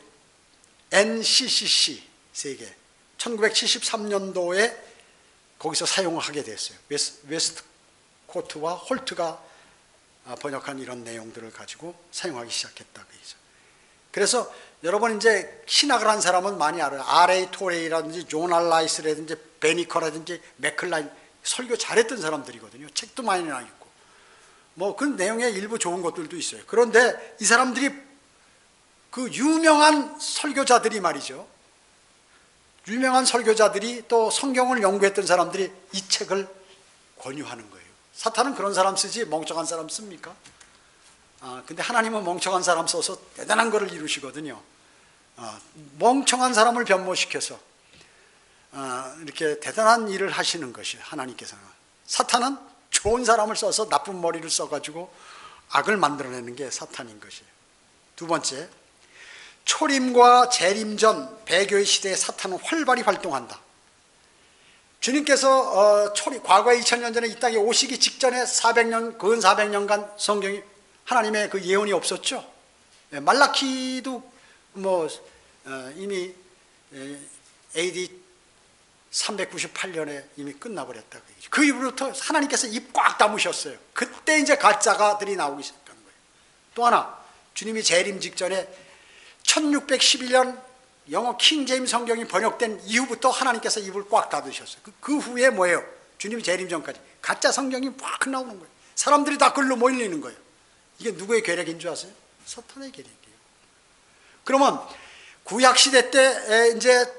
NCCC 세계 1973년도에 거기서 사용을 하게 됐어요. 웨스트코트와 홀트가 번역한 이런 내용들을 가지고 사용하기 시작했다. 그래서 여러분 이제 신학을 한 사람은 많이 알아요. R.A. 토레이라든지 존 알라이스라든지 베니커라든지 맥클라인 설교 잘했던 사람들이거든요. 책도 많이 나 있고 뭐 그 내용에 일부 좋은 것들도 있어요. 그런데 이 사람들이 그 유명한 설교자들이 말이죠. 유명한 설교자들이 또 성경을 연구했던 사람들이 이 책을 권유하는 거예요. 사탄은 그런 사람 쓰지 멍청한 사람 씁니까? 근데 하나님은 멍청한 사람 써서 대단한 것을 이루시거든요. 멍청한 사람을 변모시켜서 이렇게 대단한 일을 하시는 것이 하나님께서는. 사탄은 좋은 사람을 써서 나쁜 머리를 써가지고 악을 만들어내는 게 사탄인 것이에요. 두 번째, 초림과 재림 전 배교의 시대에 사탄은 활발히 활동한다. 주님께서 과거에 2000년 전에 이 땅에 오시기 직전에 400년, 근 400년간 성경이 하나님의 그 예언이 없었죠. 말라키도 뭐 이미 AD 398년에 이미 끝나버렸다. 그 이후부터 하나님께서 입 꽉 다무셨어요. 그때 이제 가짜가들이 나오기 시작한 거예요. 또 하나, 주님이 재림 직전에 1611년 영어 킹제임 성경이 번역된 이후부터 하나님께서 입을 꽉 닫으셨어요. 그 후에 뭐예요? 주님이 재림 전까지 가짜 성경이 막 나오는 거예요. 사람들이 다 글로 몰리는 거예요. 이게 누구의 계략인 줄 아세요? 사탄의 계략이에요. 그러면 구약시대 때 이제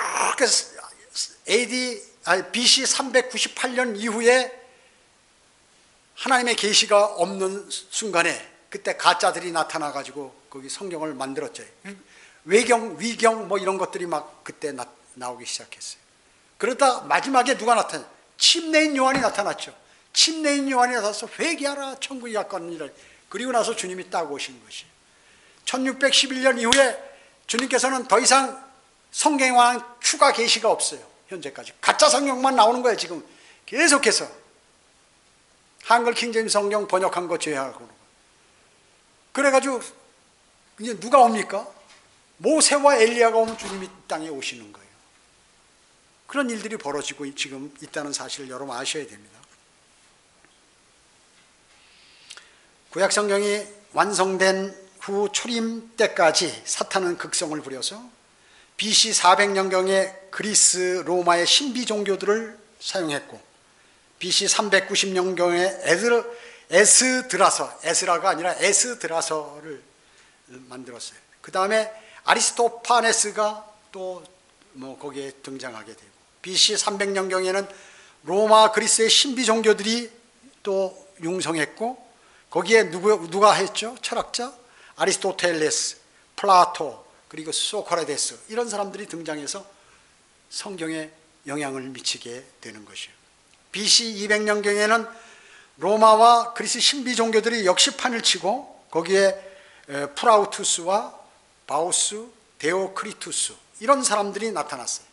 BC 398년 이후에 하나님의 계시가 없는 순간에 그때 가짜들이 나타나가지고 거기 성경을 만들었죠. 외경, 위경 뭐 이런 것들이 막 그때 나오기 시작했어요. 그러다 마지막에 누가 나타나요? 침례인 요한이 나타났죠. 침례인 요한이 나타나서 회개하라 천국이 가까우니라. 그리고 나서 주님이 딱 오신 것이 1611년 이후에 주님께서는 더 이상 성경에 추가 계시가 없어요. 현재까지 가짜 성경만 나오는 거예요. 지금 계속해서 한글 킹제임 성경 번역한 거 제외하고. 그래가지고 이제 누가 옵니까? 모세와 엘리야가 오면 주님이 땅에 오시는 거예요. 그런 일들이 벌어지고 지금 있다는 사실을 여러분 아셔야 됩니다. 구약 성경이 완성된 후 초림 때까지 사탄은 극성을 부려서 BC 400년경에 그리스 로마의 신비 종교들을 사용했고 BC 390년경에 에스드라가 아니라 에스드라서를 만들었어요. 그 다음에 아리스토파네스가 또 거기에 등장하게 되고 BC 300년경에는 로마 그리스의 신비 종교들이 또 융성했고 거기에 누가 했죠? 철학자 아리스토텔레스, 플라토, 그리고 소크라테스 이런 사람들이 등장해서 성경에 영향을 미치게 되는 것이에요. BC 200년경에는 로마와 그리스 신비 종교들이 역시판을 치고 거기에 프라우투스와 바우스, 데오크리투스 이런 사람들이 나타났어요.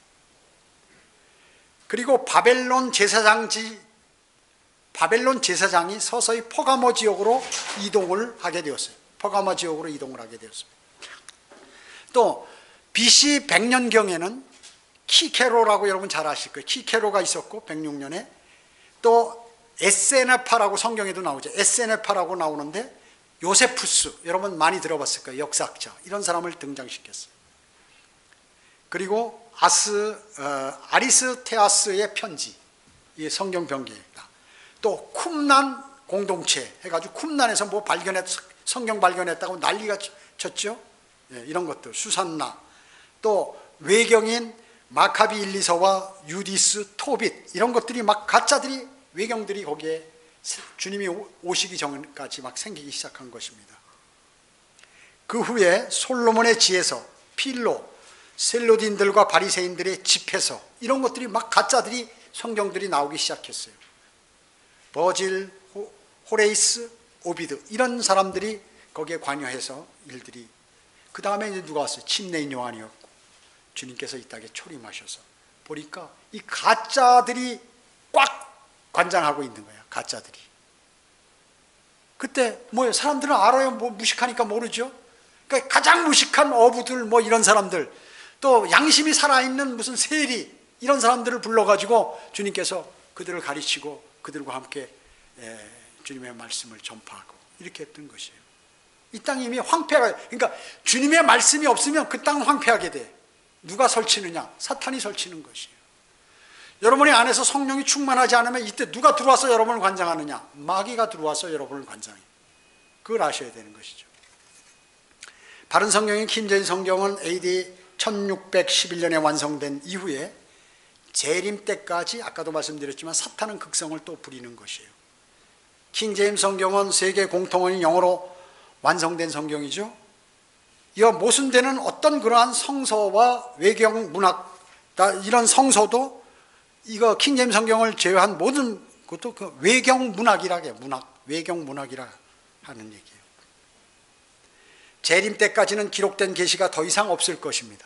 그리고 바벨론 제사장이 서서히 퍼가모 지역으로 이동을 하게 되었어요. 퍼가모 지역으로 이동을 하게 되었습니다. 또 BC 100년경에는 키케로라고 여러분 잘 아실 거예요. 키케로가 있었고 106년에 또 에세네파라고 성경에도 나오죠. 에세네파라고 나오는데 요세푸스 여러분 많이 들어봤을 거예요. 역사학자 이런 사람을 등장시켰어요. 그리고 아리스테아스의 편지 이 성경 변기입니다. 또 쿰난 공동체 해가지고 쿰난에서 뭐 성경 발견했다고 난리가 쳤죠. 예, 이런 것들 수산나 또 외경인 마카비 일리서와 유디스 토빗 이런 것들이 막 가짜들이 외경들이 거기에 주님이 오시기 전까지 막 생기기 시작한 것입니다. 그 후에 솔로몬의 지에서 필로 셀로딘들과 바리새인들의 집에서 이런 것들이 막 가짜들이 성경들이 나오기 시작했어요. 버질, 호레이스, 오비드 이런 사람들이 거기에 관여해서 일들이 그 다음에 이제 누가 왔어요? 침례인 요한이었고 주님께서 이 땅에 초림하셔서 보니까 이 가짜들이 꽉 관장하고 있는 거야. 가짜들이. 그때 뭐예요? 사람들은 알아요. 뭐 무식하니까 모르죠. 그러니까 가장 무식한 어부들 뭐 이런 사람들 또 양심이 살아있는 무슨 세리 이런 사람들을 불러가지고 주님께서 그들을 가르치고 그들과 함께 주님의 말씀을 전파하고 이렇게 했던 것이에요. 이 땅이 이미 황폐가 그러니까 주님의 말씀이 없으면 그 땅은 황폐하게 돼. 누가 설치느냐? 사탄이 설치는 것이에요. 여러분이 안에서 성령이 충만하지 않으면 이때 누가 들어와서 여러분을 관장하느냐? 마귀가 들어와서 여러분을 관장해요. 그걸 아셔야 되는 것이죠. 바른 성경인 킹제임스 성경은 AD 1611년에 완성된 이후에 재림 때까지 아까도 말씀드렸지만 사탄은 극성을 또 부리는 것이에요. 킹제임스 성경은 세계 공통어인 영어로 완성된 성경이죠. 이와 모순되는 어떤 그러한 성서와 외경 문학 이런 성서도 이거 킹제임스 성경을 제외한 모든 것도 그 외경 문학이라 해요. 외경 문학이라 하는 얘기예요. 재림 때까지는 기록된 계시가 더 이상 없을 것입니다.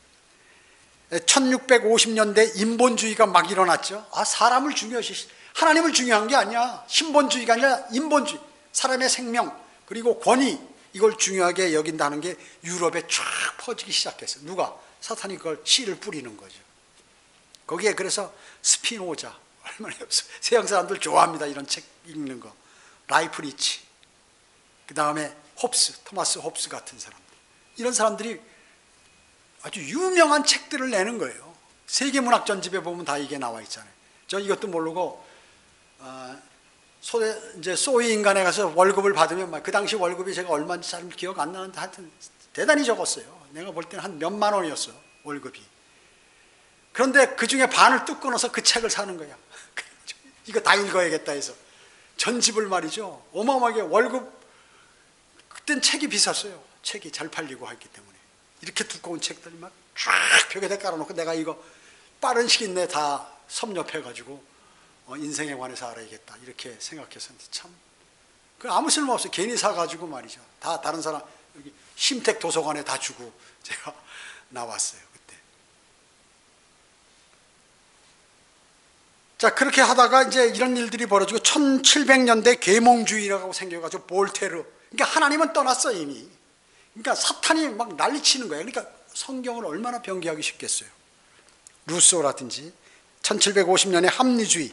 1650년대 인본주의가 막 일어났죠. 사람을 중요시 하나님을 중요한 게 아니야. 신본주의가 아니라 인본주의. 사람의 생명 그리고 권위 이걸 중요하게 여긴다는 게 유럽에 쫙 퍼지기 시작했어요. 누가? 사탄이 그걸 씨를 뿌리는 거죠. 거기에 그래서 스피노자 얼마나 서양 사람들 좋아합니다. 이런 책 읽는 거. 라이프니치 그 다음에 토마스 홉스 같은 사람들 이런 사람들이 아주 유명한 책들을 내는 거예요. 세계문학 전집에 보면 다 이게 나와 있잖아요. 저 이것도 모르고 이제 소위 인간에 가서 월급을 받으면 그 당시 월급이 제가 얼마인지 잘 기억 안 나는데 하여튼 대단히 적었어요. 내가 볼 때는 한 몇만 원이었어 월급이. 그런데 그 중에 반을 뚝 끊어서 그 책을 사는 거야. 이거 다 읽어야겠다 해서 전집을 말이죠. 어마어마하게 월급 그땐 책이 비쌌어요. 책이 잘 팔리고 했기 때문에 이렇게 두꺼운 책들이 막 쫙 벽에다 깔아놓고 내가 이거 빠른 시기 내에 다 섭렵해가지고 인생에 관해서 알아야겠다 이렇게 생각했었는데 참 그 아무 쓸모 없어요. 괜히 사가지고 말이죠. 다 다른 사람 여기 심택 도서관에 다 주고 제가 나왔어요 그때. 자 그렇게 하다가 이제 이런 일들이 벌어지고 1700년대 계몽주의라고 생겨가지고 볼테르 그러니까 하나님은 떠났어 이미. 그러니까 사탄이 막 난리치는 거예요. 그러니까 성경을 얼마나 변기하기 쉽겠어요. 루소라든지 1750년에 합리주의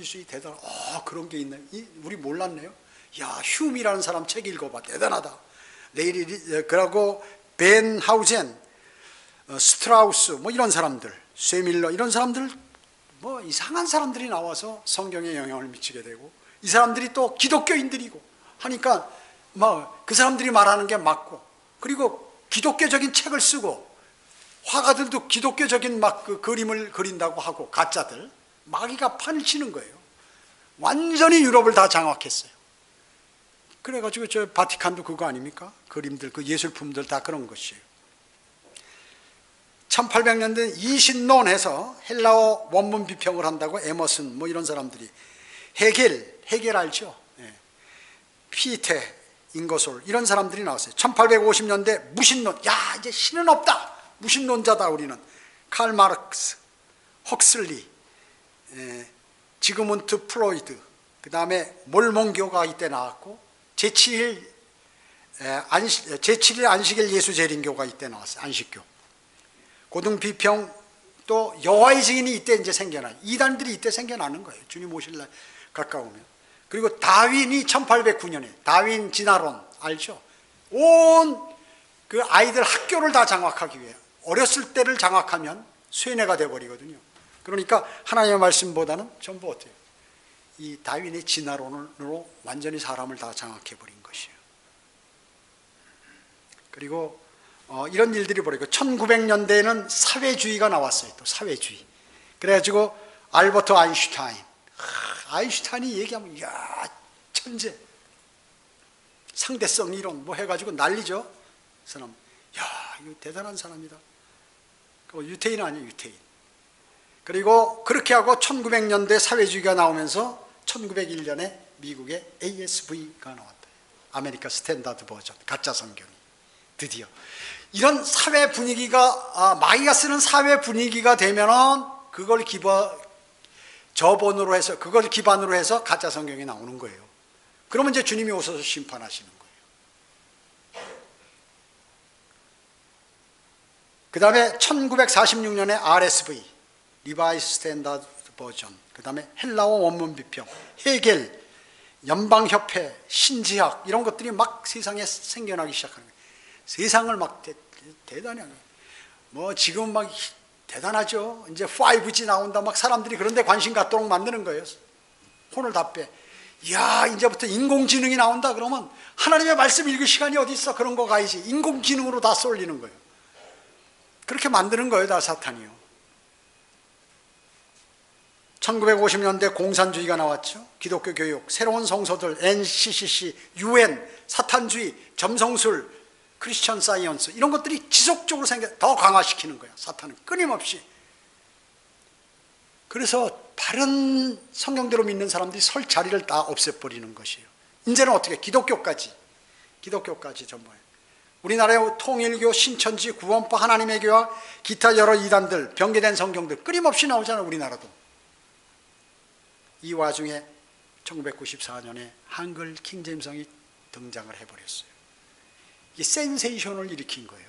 대단. 그런 게 있나요? 우리 몰랐네요. 야 휴미라는 사람 책 읽어봐 대단하다. 그러고 벤 하우젠, 스트라우스 뭐 이런 사람들, 쇠밀러 이런 사람들 뭐 이상한 사람들이 나와서 성경에 영향을 미치게 되고 이 사람들이 또 기독교인들이고 하니까 뭐 그 사람들이 말하는 게 맞고 그리고 기독교적인 책을 쓰고 화가들도 기독교적인 막 그 그림을 그린다고 하고 가짜들 마귀가 판을 치는 거예요. 완전히 유럽을 다 장악했어요. 그래가지고 저 바티칸도 그거 아닙니까? 그림들 그 예술품들 다 그런 것이에요. 1800년대 이신론해서 헬라어 원문 비평을 한다고 에머슨 뭐 이런 사람들이 헤겔 알죠? 예. 피테, 잉거솔 이런 사람들이 나왔어요. 1850년대 무신론, 야 이제 신은 없다, 무신론자다 우리는. 칼 마르크스, 헉슬리, 지그문트 프로이드, 그 다음에 몰몬교가 이때 나왔고 제7일 안식일 예수재림교가 이때 나왔어요. 안식교. 고등비평 또 여호와의 증인이 이때 이제 생겨나요. 이단들이 이때 생겨나는 거예요. 주님 오실 날 가까우면. 그리고 다윈이 1809년에 다윈 진화론 알죠? 온 그 아이들 학교를 다 장악하기 위해 어렸을 때를 장악하면 쇠뇌가 돼버리거든요. 그러니까 하나님의 말씀보다는 전부 어때요? 이 다윈의 진화론으로 완전히 사람을 다 장악해버린 것이에요. 그리고 이런 일들이 벌어지고 1900년대에는 사회주의가 나왔어요. 또 사회주의. 그래가지고 알버트 아인슈타인이 얘기하면 이야 천재, 상대성 이론 뭐 해가지고 난리죠. 그 사람 야 이거 대단한 사람이다. 유태인 아니에요, 유태인. 그리고 그렇게 하고 1900년대 사회주의가 나오면서 1901년에 미국의 ASV가 나왔다. 아메리카 스탠다드 버전, 가짜 성경이 드디어 이런 사회 분위기가 마귀가 쓰는 사회 분위기가 되면은 그걸 저본으로 해서 그걸 기반으로 해서 가짜 성경이 나오는 거예요. 그러면 이제 주님이 오셔서 심판하시는 거예요. 그 다음에 1946년에 RSV, 리바이스 스탠다드 버전, 그 다음에 헬라어 원문 비평, 헤겔, 연방협회, 신지학 이런 것들이 막 세상에 생겨나기 시작하는 거예요. 세상을 막 대단히 하는 거예요. 뭐 지금 막 대단하죠. 이제 5G 나온다 막 사람들이 그런 데 관심 갖도록 만드는 거예요. 혼을 다 빼. 이야 이제부터 인공지능이 나온다 그러면 하나님의 말씀 읽을 시간이 어디 있어. 그런 거 가야지. 인공지능으로 다 쏠리는 거예요. 그렇게 만드는 거예요, 다 사탄이요. 1950년대 공산주의가 나왔죠. 기독교 교육, 새로운 성서들, NCCC, UN, 사탄주의, 점성술, 크리스천 사이언스 이런 것들이 지속적으로 더 강화시키는 거예요. 사탄은 끊임없이. 그래서 바른 성경대로 믿는 사람들이 설 자리를 다 없애버리는 것이에요. 이제는 어떻게 기독교까지 전부. 우리나라의 통일교, 신천지, 구원파, 하나님의 교회와 기타 여러 이단들, 변개된 성경들 끊임없이 나오잖아요. 우리나라도. 이 와중에 1994년에 한글 킹제임성이 등장을 해버렸어요. 이게 센세이션을 일으킨 거예요.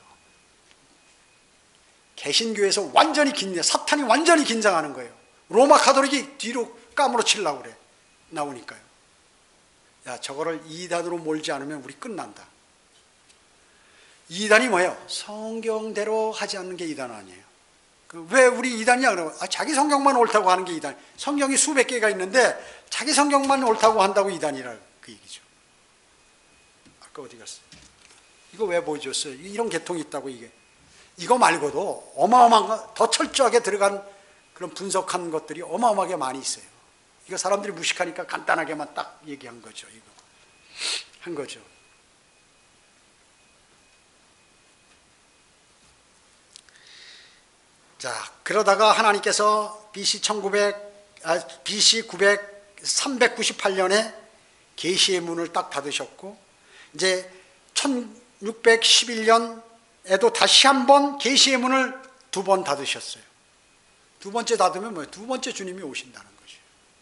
개신교에서 완전히 사탄이 완전히 긴장하는 거예요. 로마 가톨릭이 뒤로 까무러치려고 그래. 나오니까요. 야 저거를 이단으로 몰지 않으면 우리 끝난다. 이단이 뭐예요? 성경대로 하지 않는 게 이단 아니에요. 왜 우리 이단이냐 그러면 자기 성경만 옳다고 하는 게 이단. 성경이 수백 개가 있는데 자기 성경만 옳다고 한다고 이단이라 그 얘기죠. 아까 어디 갔어요? 이거 왜 보여줬어요? 이런 계통이 있다고 이게. 이거 말고도 어마어마한 더 철저하게 들어간 그런 분석한 것들이 어마어마하게 많이 있어요. 이거 사람들이 무식하니까 간단하게만 딱 얘기한 거죠. 이거 한 거죠. 자, 그러다가 하나님께서 BC 398년에 계시의 문을 딱 닫으셨고 이제 1611년에도 다시 한번 계시의 문을 두 번 닫으셨어요. 두 번째 닫으면 뭐예요? 두 번째 주님이 오신다는 거죠.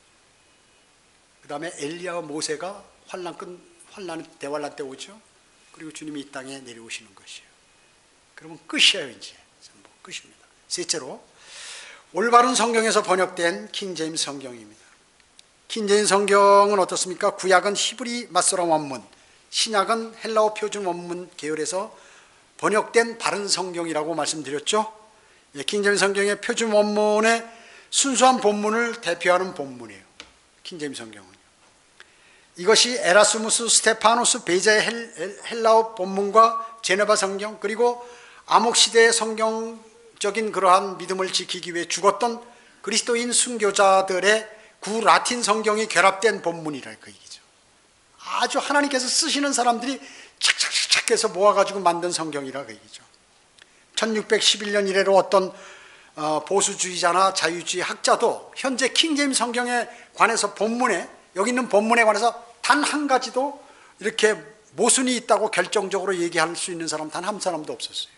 그 다음에 엘리야와 모세가 대환란 때 오죠. 그리고 주님이 이 땅에 내려오시는 것이에요. 그러면 끝이에요. 이제 전부 끝입니다. 셋째로 올바른 성경에서 번역된 킹제임스 성경입니다. 킹제임스 성경은 어떻습니까? 구약은 히브리 마소라 원문, 신약은 헬라어 표준 원문 계열에서 번역된 바른 성경이라고 말씀드렸죠. 킹제임스 성경의 표준 원문의 순수한 본문을 대표하는 본문이에요. 킹제임스 성경은. 이것이 에라스무스 스테파노스 베자의 헬라어 본문과 제네바 성경, 그리고 암흑시대의 성경적인 그러한 믿음을 지키기 위해 죽었던 그리스도인 순교자들의 구라틴 성경이 결합된 본문이라 그 얘기죠. 아주 하나님께서 쓰시는 사람들이 착착착착 해서 모아가지고 만든 성경이라 그 얘기죠. 1611년 이래로 어떤 보수주의자나 자유주의 학자도 현재 킹제임스 성경에 관해서 본문에, 여기 있는 본문에 관해서 단 한 가지도 이렇게 모순이 있다고 결정적으로 얘기할 수 있는 사람 단 한 사람도 없었어요.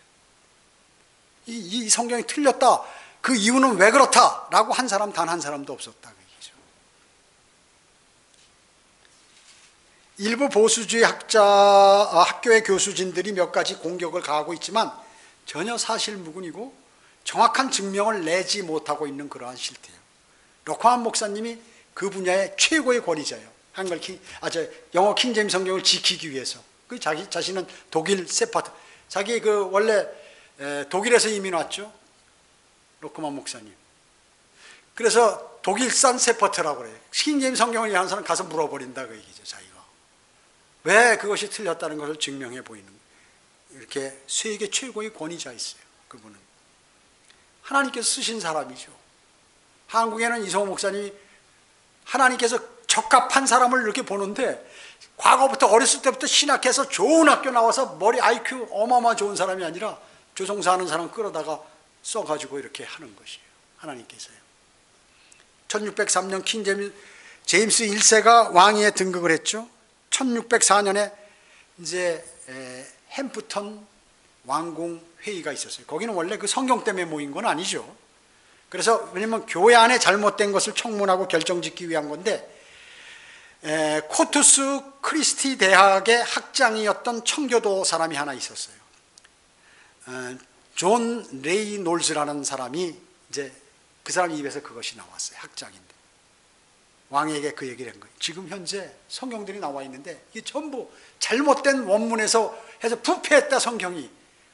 이 성경이 틀렸다, 그 이유는 왜 그렇다 라고 한 사람 단 한 사람도 없었다 그 얘기죠. 일부 보수주의 학교의 교수진들이 몇 가지 공격을 가하고 있지만 전혀 사실무근이고 정확한 증명을 내지 못하고 있는 그러한 실태예요. 로크만 목사님이 그 분야의 최고의 권위자예요. 영어 킹제임스 성경을 지키기 위해서. 그 자기 자신은 독일 세파트, 자기 그 원래 독일에서 이민 왔죠. 로크만 목사님. 그래서 독일산 세파트라고 그래요. 킹제임스 성경을 이해하는 사람 가서 물어버린다 그 얘기죠. 자기가 왜 그것이 틀렸다는 것을 증명해 보이는 거예요. 이렇게 세계 최고의 권위자 있어요. 그분은 하나님께서 쓰신 사람이죠. 한국에는 이성호 목사님이 하나님께서 적합한 사람을 이렇게 보는데, 과거부터 어렸을 때부터 신학해서 좋은 학교 나와서 머리 IQ 어마어마 좋은 사람이 아니라 조종사하는 사람 끌어다가 써가지고 이렇게 하는 것이에요. 하나님께서요. 1603년 제임스 1세가 왕위에 등극을 했죠. 1604년에 이제 햄프턴 왕궁 회의가 있었어요. 거기는 원래 그 성경 때문에 모인 건 아니죠. 그래서 왜냐면 교회 안에 잘못된 것을 청문하고 결정짓기 위한 건데, 코투스 크리스티 대학의 학장이었던 청교도 사람이 하나 있었어요. 존 레이놀즈라는 사람이 이제 그 사람 입에서 그것이 나왔어요. 학장인데 왕에게 그 얘기를 한 거예요. 지금 현재 성경들이 나와 있는데 이게 전부 잘못된 원문에서 해서 부패했다. 성경이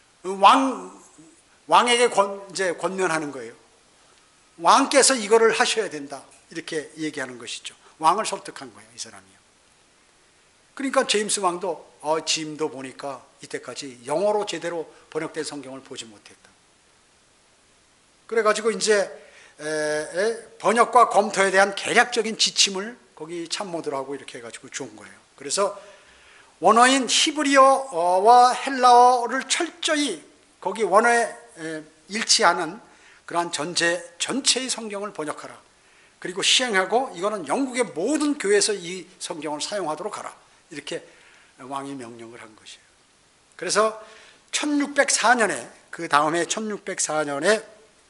왕에게 이제 권면하는 거예요. 왕께서 이거를 하셔야 된다, 이렇게 얘기하는 것이죠. 왕을 설득한 거예요, 이 사람이요. 그러니까 제임스 왕도 짐도 보니까 이때까지 영어로 제대로 번역된 성경을 보지 못했다. 그래가지고 이제 번역과 검토에 대한 개략적인 지침을 거기 참모들하고 이렇게 해가지고 준 거예요. 그래서 원어인 히브리어와 헬라어를 철저히 거기 원어에 일치하는 그러한 전체의 성경을 번역하라. 그리고 시행하고 이거는 영국의 모든 교회에서 이 성경을 사용하도록 하라. 이렇게 왕이 명령을 한 것이에요. 그래서 1604년에 그 다음에 1604년에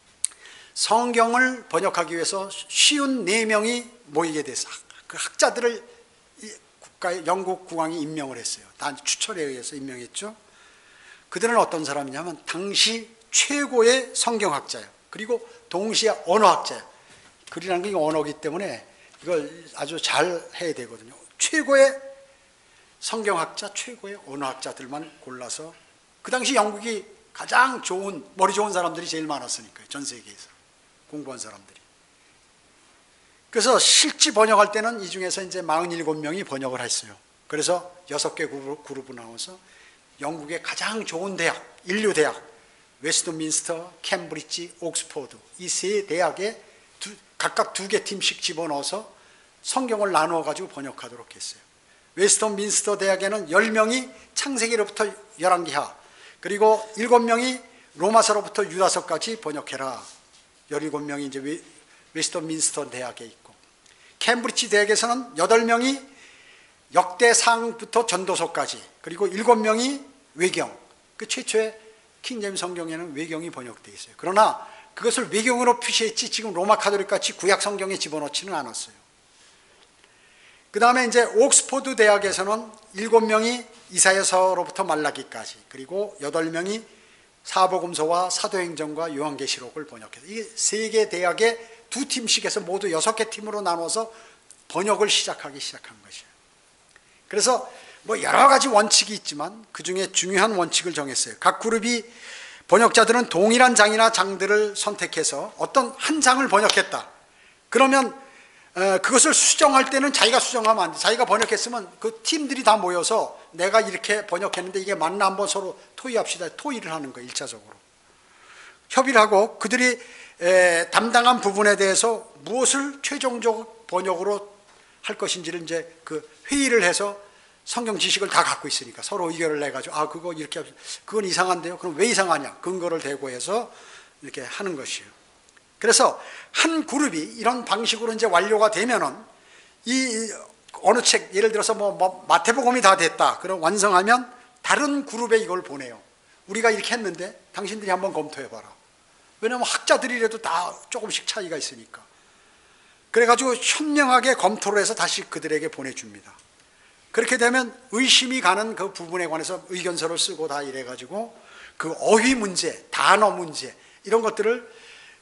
성경을 번역하기 위해서 54명이 모이게 돼서 그 학자들을 영국 국왕이 임명을 했어요. 다 추천에 의해서 임명했죠. 그들은 어떤 사람이냐면 당시 최고의 성경학자예요. 그리고 동시에 언어학자예요. 글이라는 게 언어이기 때문에 이걸 아주 잘 해야 되거든요. 최고의 성경학자, 최고의 언어학자들만 골라서, 그 당시 영국이 가장 좋은, 머리 좋은 사람들이 제일 많았으니까요. 전 세계에서 공부한 사람들이. 그래서 실제 번역할 때는 이 중에서 이제 47명이 번역을 했어요. 그래서 6개 그룹으로 나와서 영국의 가장 좋은 대학, 인류 대학, 웨스트민스터, 캠브리지, 옥스포드, 이 세 대학에 각각 2개 팀씩 집어넣어서 성경을 나누어 가지고 번역하도록 했어요. 웨스트민스터 대학에는 10명이 창세기로부터 열왕기하, 그리고 7명이 로마서로부터 유다서까지 번역해라. 17명이 이제 웨스트민스터 대학에 있고, 캠브리지 대학에서는 8명이 역대상부터 전도서까지, 그리고 7명이 외경. 그 최초의 킹제임스 성경에는 외경이 번역되어 있어요. 그러나 그것을 외경으로 표시했지 지금 로마 카톨릭 같이 구약 성경에 집어넣지는 않았어요. 그 다음에 이제 옥스포드 대학에서는 7명이 이사야서로부터 말라기까지, 그리고 8명이 사복음서와 사도행전과 요한계시록을 번역해서, 이 3개 대학에 2팀씩 해서 모두 6개 팀으로 나눠서 번역을 시작한 것이에요. 그래서 뭐 여러 가지 원칙이 있지만 그 중에 중요한 원칙을 정했어요. 각 그룹이 번역자들은 동일한 장이나 장들을 선택해서 어떤 한 장을 번역했다. 그러면 그것을 수정할 때는 자기가 수정하면 안 돼. 자기가 번역했으면 그 팀들이 다 모여서 내가 이렇게 번역했는데 이게 맞나 한번 서로 토의합시다. 토의를 하는 거예요. 1차적으로. 협의를 하고 그들이 담당한 부분에 대해서 무엇을 최종적 번역으로 할 것인지를 이제 그 회의를 해서 성경 지식을 다 갖고 있으니까 서로 의견을 내가지고 아 그거 이렇게 합시다. 그건 이상한데요. 그럼 왜 이상하냐? 근거를 대고 해서 이렇게 하는 것이에요. 그래서 한 그룹이 이런 방식으로 이제 완료가 되면은 이 어느 책 예를 들어서 뭐 마태복음이 다 됐다. 그럼 완성하면 다른 그룹에 이걸 보내요. 우리가 이렇게 했는데 당신들이 한번 검토해봐라. 왜냐하면 학자들이라도 다 조금씩 차이가 있으니까. 그래가지고 현명하게 검토를 해서 다시 그들에게 보내줍니다. 그렇게 되면 의심이 가는 그 부분에 관해서 의견서를 쓰고 다 이래가지고 그 어휘 문제, 단어 문제 이런 것들을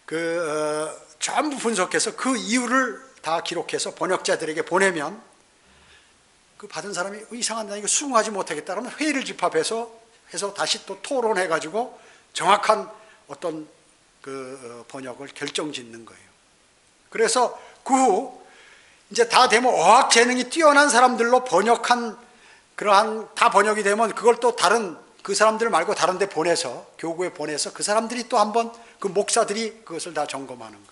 전부 분석해서 그 이유를 다 기록해서 번역자들에게 보내면 그 받은 사람이 이상한데 이거 수긍하지 못하겠다 그러면 회의를 집합해서 다시 또 토론해가지고 정확한 어떤 그 번역을 결정짓는 거예요. 그래서 그 후 이제 다 되면 어학 재능이 뛰어난 사람들로 번역한 그러한 다 번역이 되면 그걸 또 다른 그 사람들 말고 다른 데 보내서 교구에 보내서 그 사람들이 또 한번 그 목사들이 그것을 다 점검하는 거예요.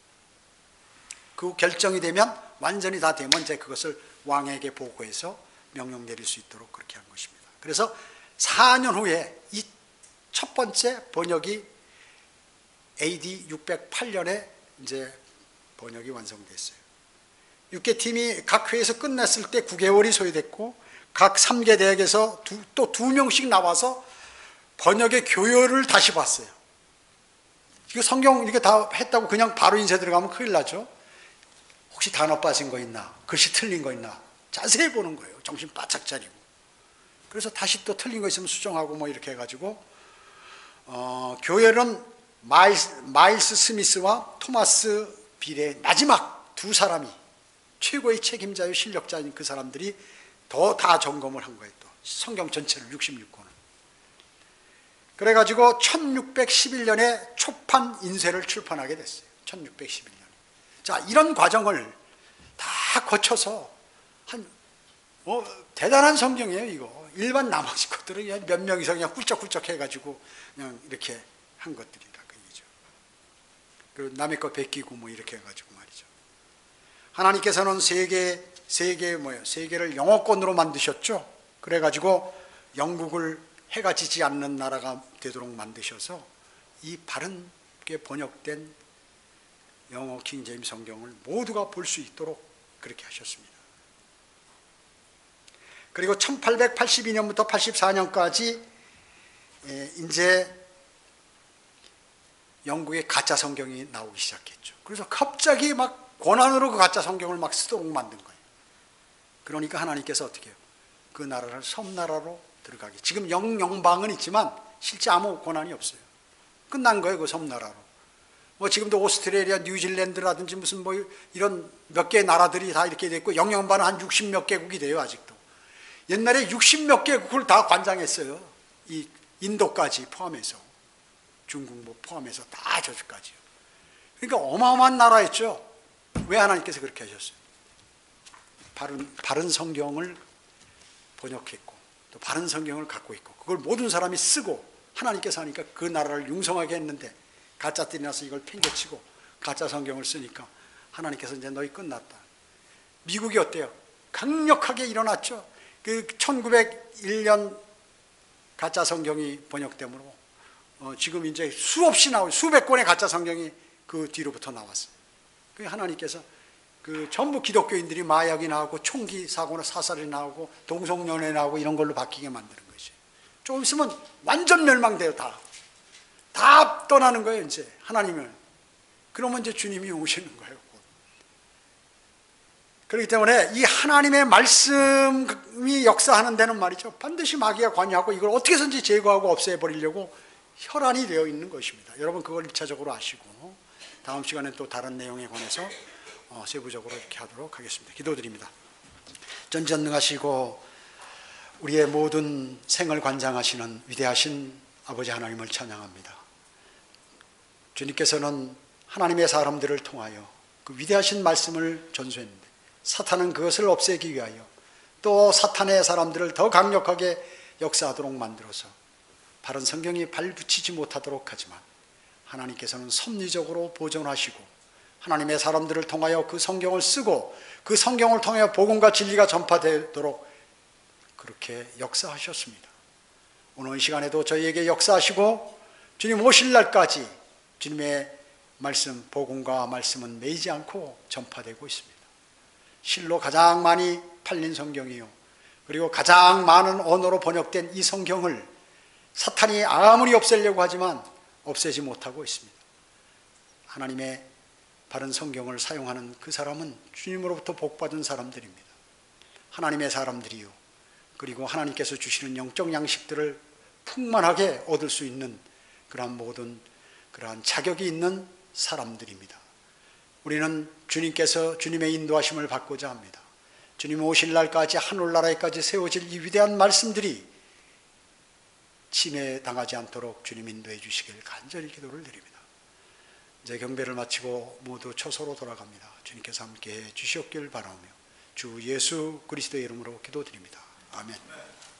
그 결정이 되면 완전히 다 되면 이제 그것을 왕에게 보고해서 명령 내릴 수 있도록 그렇게 한 것입니다. 그래서 4년 후에 이 첫 번째 번역이 AD 608년에 이제 번역이 완성됐어요. 6개 팀이 각 회에서 끝났을 때 9개월이 소요됐고 각 3개 대학에서 또 2명씩 나와서 번역의 교열을 다시 봤어요. 이거 성경 이렇게 다 했다고 그냥 바로 인쇄 들어가면 큰일 나죠. 혹시 단어 빠진 거 있나? 글씨 틀린 거 있나? 자세히 보는 거예요. 정신 바짝 차리고. 그래서 다시 또 틀린 거 있으면 수정하고 뭐 이렇게 해가지고 교열은 마일스 스미스와 토마스 빌의 마지막 두 사람이 최고의 책임자요 실력자인 그 사람들이 다 점검을 한 거예요. 또 성경 전체를 66권을. 그래가지고 1611년에 초판 인쇄를 출판하게 됐어요. 1611년에. 자, 이런 과정을 다 거쳐서 대단한 성경이에요, 이거. 일반 나머지 것들은 그냥 몇 명이서 그냥 훌쩍훌쩍 해가지고 그냥 이렇게 한 것들이다, 그 얘기죠. 그리고 남의 거 베끼고 뭐 이렇게 해가지고 말이죠. 하나님께서는 세계를 영어권으로 만드셨죠. 그래가지고 영국을 해가 지지 않는 나라가 되도록 만드셔서 이 바른게 번역된 영어 킹제임스 성경을 모두가 볼 수 있도록 그렇게 하셨습니다. 그리고 1882년부터 84년까지 이제 영국의 가짜 성경이 나오기 시작했죠. 그래서 갑자기 막 권한으로 그 가짜 성경을 막 쓰도록 만든 거예요. 그러니까 하나님께서 어떻게 해요? 그 나라를 섬나라로 들어가게. 지금 영방은 있지만 실제 아무 권한이 없어요. 끝난 거예요, 그 섬나라로. 뭐 지금도 오스트레일리아, 뉴질랜드라든지 무슨 뭐 이런 몇 개의 나라들이 다 이렇게 됐고 영영반은 한 60몇 개국이 돼요, 아직도. 옛날에 60몇 개국을 다 관장했어요. 이 인도까지 포함해서. 중국 뭐 포함해서 다 저기까지요. 그러니까 어마어마한 나라였죠. 왜 하나님께서 그렇게 하셨어요? 바른 성경을 번역했고 또 바른 성경을 갖고 있고 그걸 모든 사람이 쓰고 하나님께서 하니까 그 나라를 융성하게 했는데 가짜들이 나서 이걸 팽개치고 가짜 성경을 쓰니까 하나님께서 이제 너희 끝났다. 미국이 어때요? 강력하게 일어났죠. 그 1901년 가짜 성경이 번역되므로 지금 이제 수없이 수백 권의 가짜 성경이 그 뒤로부터 나왔어요. 그 하나님께서 그 전부 기독교인들이 마약이 나오고 총기 사고나 사살이 나오고 동성연애 나오고 이런 걸로 바뀌게 만드는 것이에요. 조금 있으면 완전 멸망돼요. 다 떠나는 거예요. 이제 하나님을. 그러면 이제 주님이 오시는 거예요. 그렇기 때문에 이 하나님의 말씀이 역사하는 데는 말이죠. 반드시 마귀가 관여하고 이걸 어떻게 해서든지 제거하고 없애버리려고 혈안이 되어 있는 것입니다. 여러분 그걸 1차적으로 아시고 다음 시간에 또 다른 내용에 관해서 세부적으로 이렇게 하도록 하겠습니다. 기도드립니다. 전지전능하시고 우리의 모든 생을 관장하시는 위대하신 아버지 하나님을 찬양합니다. 주님께서는 하나님의 사람들을 통하여 그 위대하신 말씀을 전수했는데 사탄은 그것을 없애기 위하여 또 사탄의 사람들을 더 강력하게 역사하도록 만들어서 바른 성경이 발붙이지 못하도록 하지만 하나님께서는 섭리적으로 보존하시고 하나님의 사람들을 통하여 그 성경을 쓰고 그 성경을 통하여 복음과 진리가 전파되도록 그렇게 역사하셨습니다. 오늘 이 시간에도 저희에게 역사하시고 주님 오실 날까지 주님의 말씀, 복음과 말씀은 매이지 않고 전파되고 있습니다. 실로 가장 많이 팔린 성경이요, 그리고 가장 많은 언어로 번역된 이 성경을 사탄이 아무리 없애려고 하지만 없애지 못하고 있습니다. 하나님의 바른 성경을 사용하는 그 사람은 주님으로부터 복받은 사람들입니다. 하나님의 사람들이요, 그리고 하나님께서 주시는 영적 양식들을 풍만하게 얻을 수 있는 그러한 자격이 있는 사람들입니다. 우리는 주님께서 주님의 인도하심을 받고자 합니다. 주님 오실 날까지 하늘나라에까지 세워질 이 위대한 말씀들이 침해당하지 않도록 주님 인도해 주시길 간절히 기도를 드립니다. 이제 경배를 마치고 모두 처소로 돌아갑니다. 주님께서 함께해 주시옵길 바라며 주 예수 그리스도의 이름으로 기도드립니다. 아멘.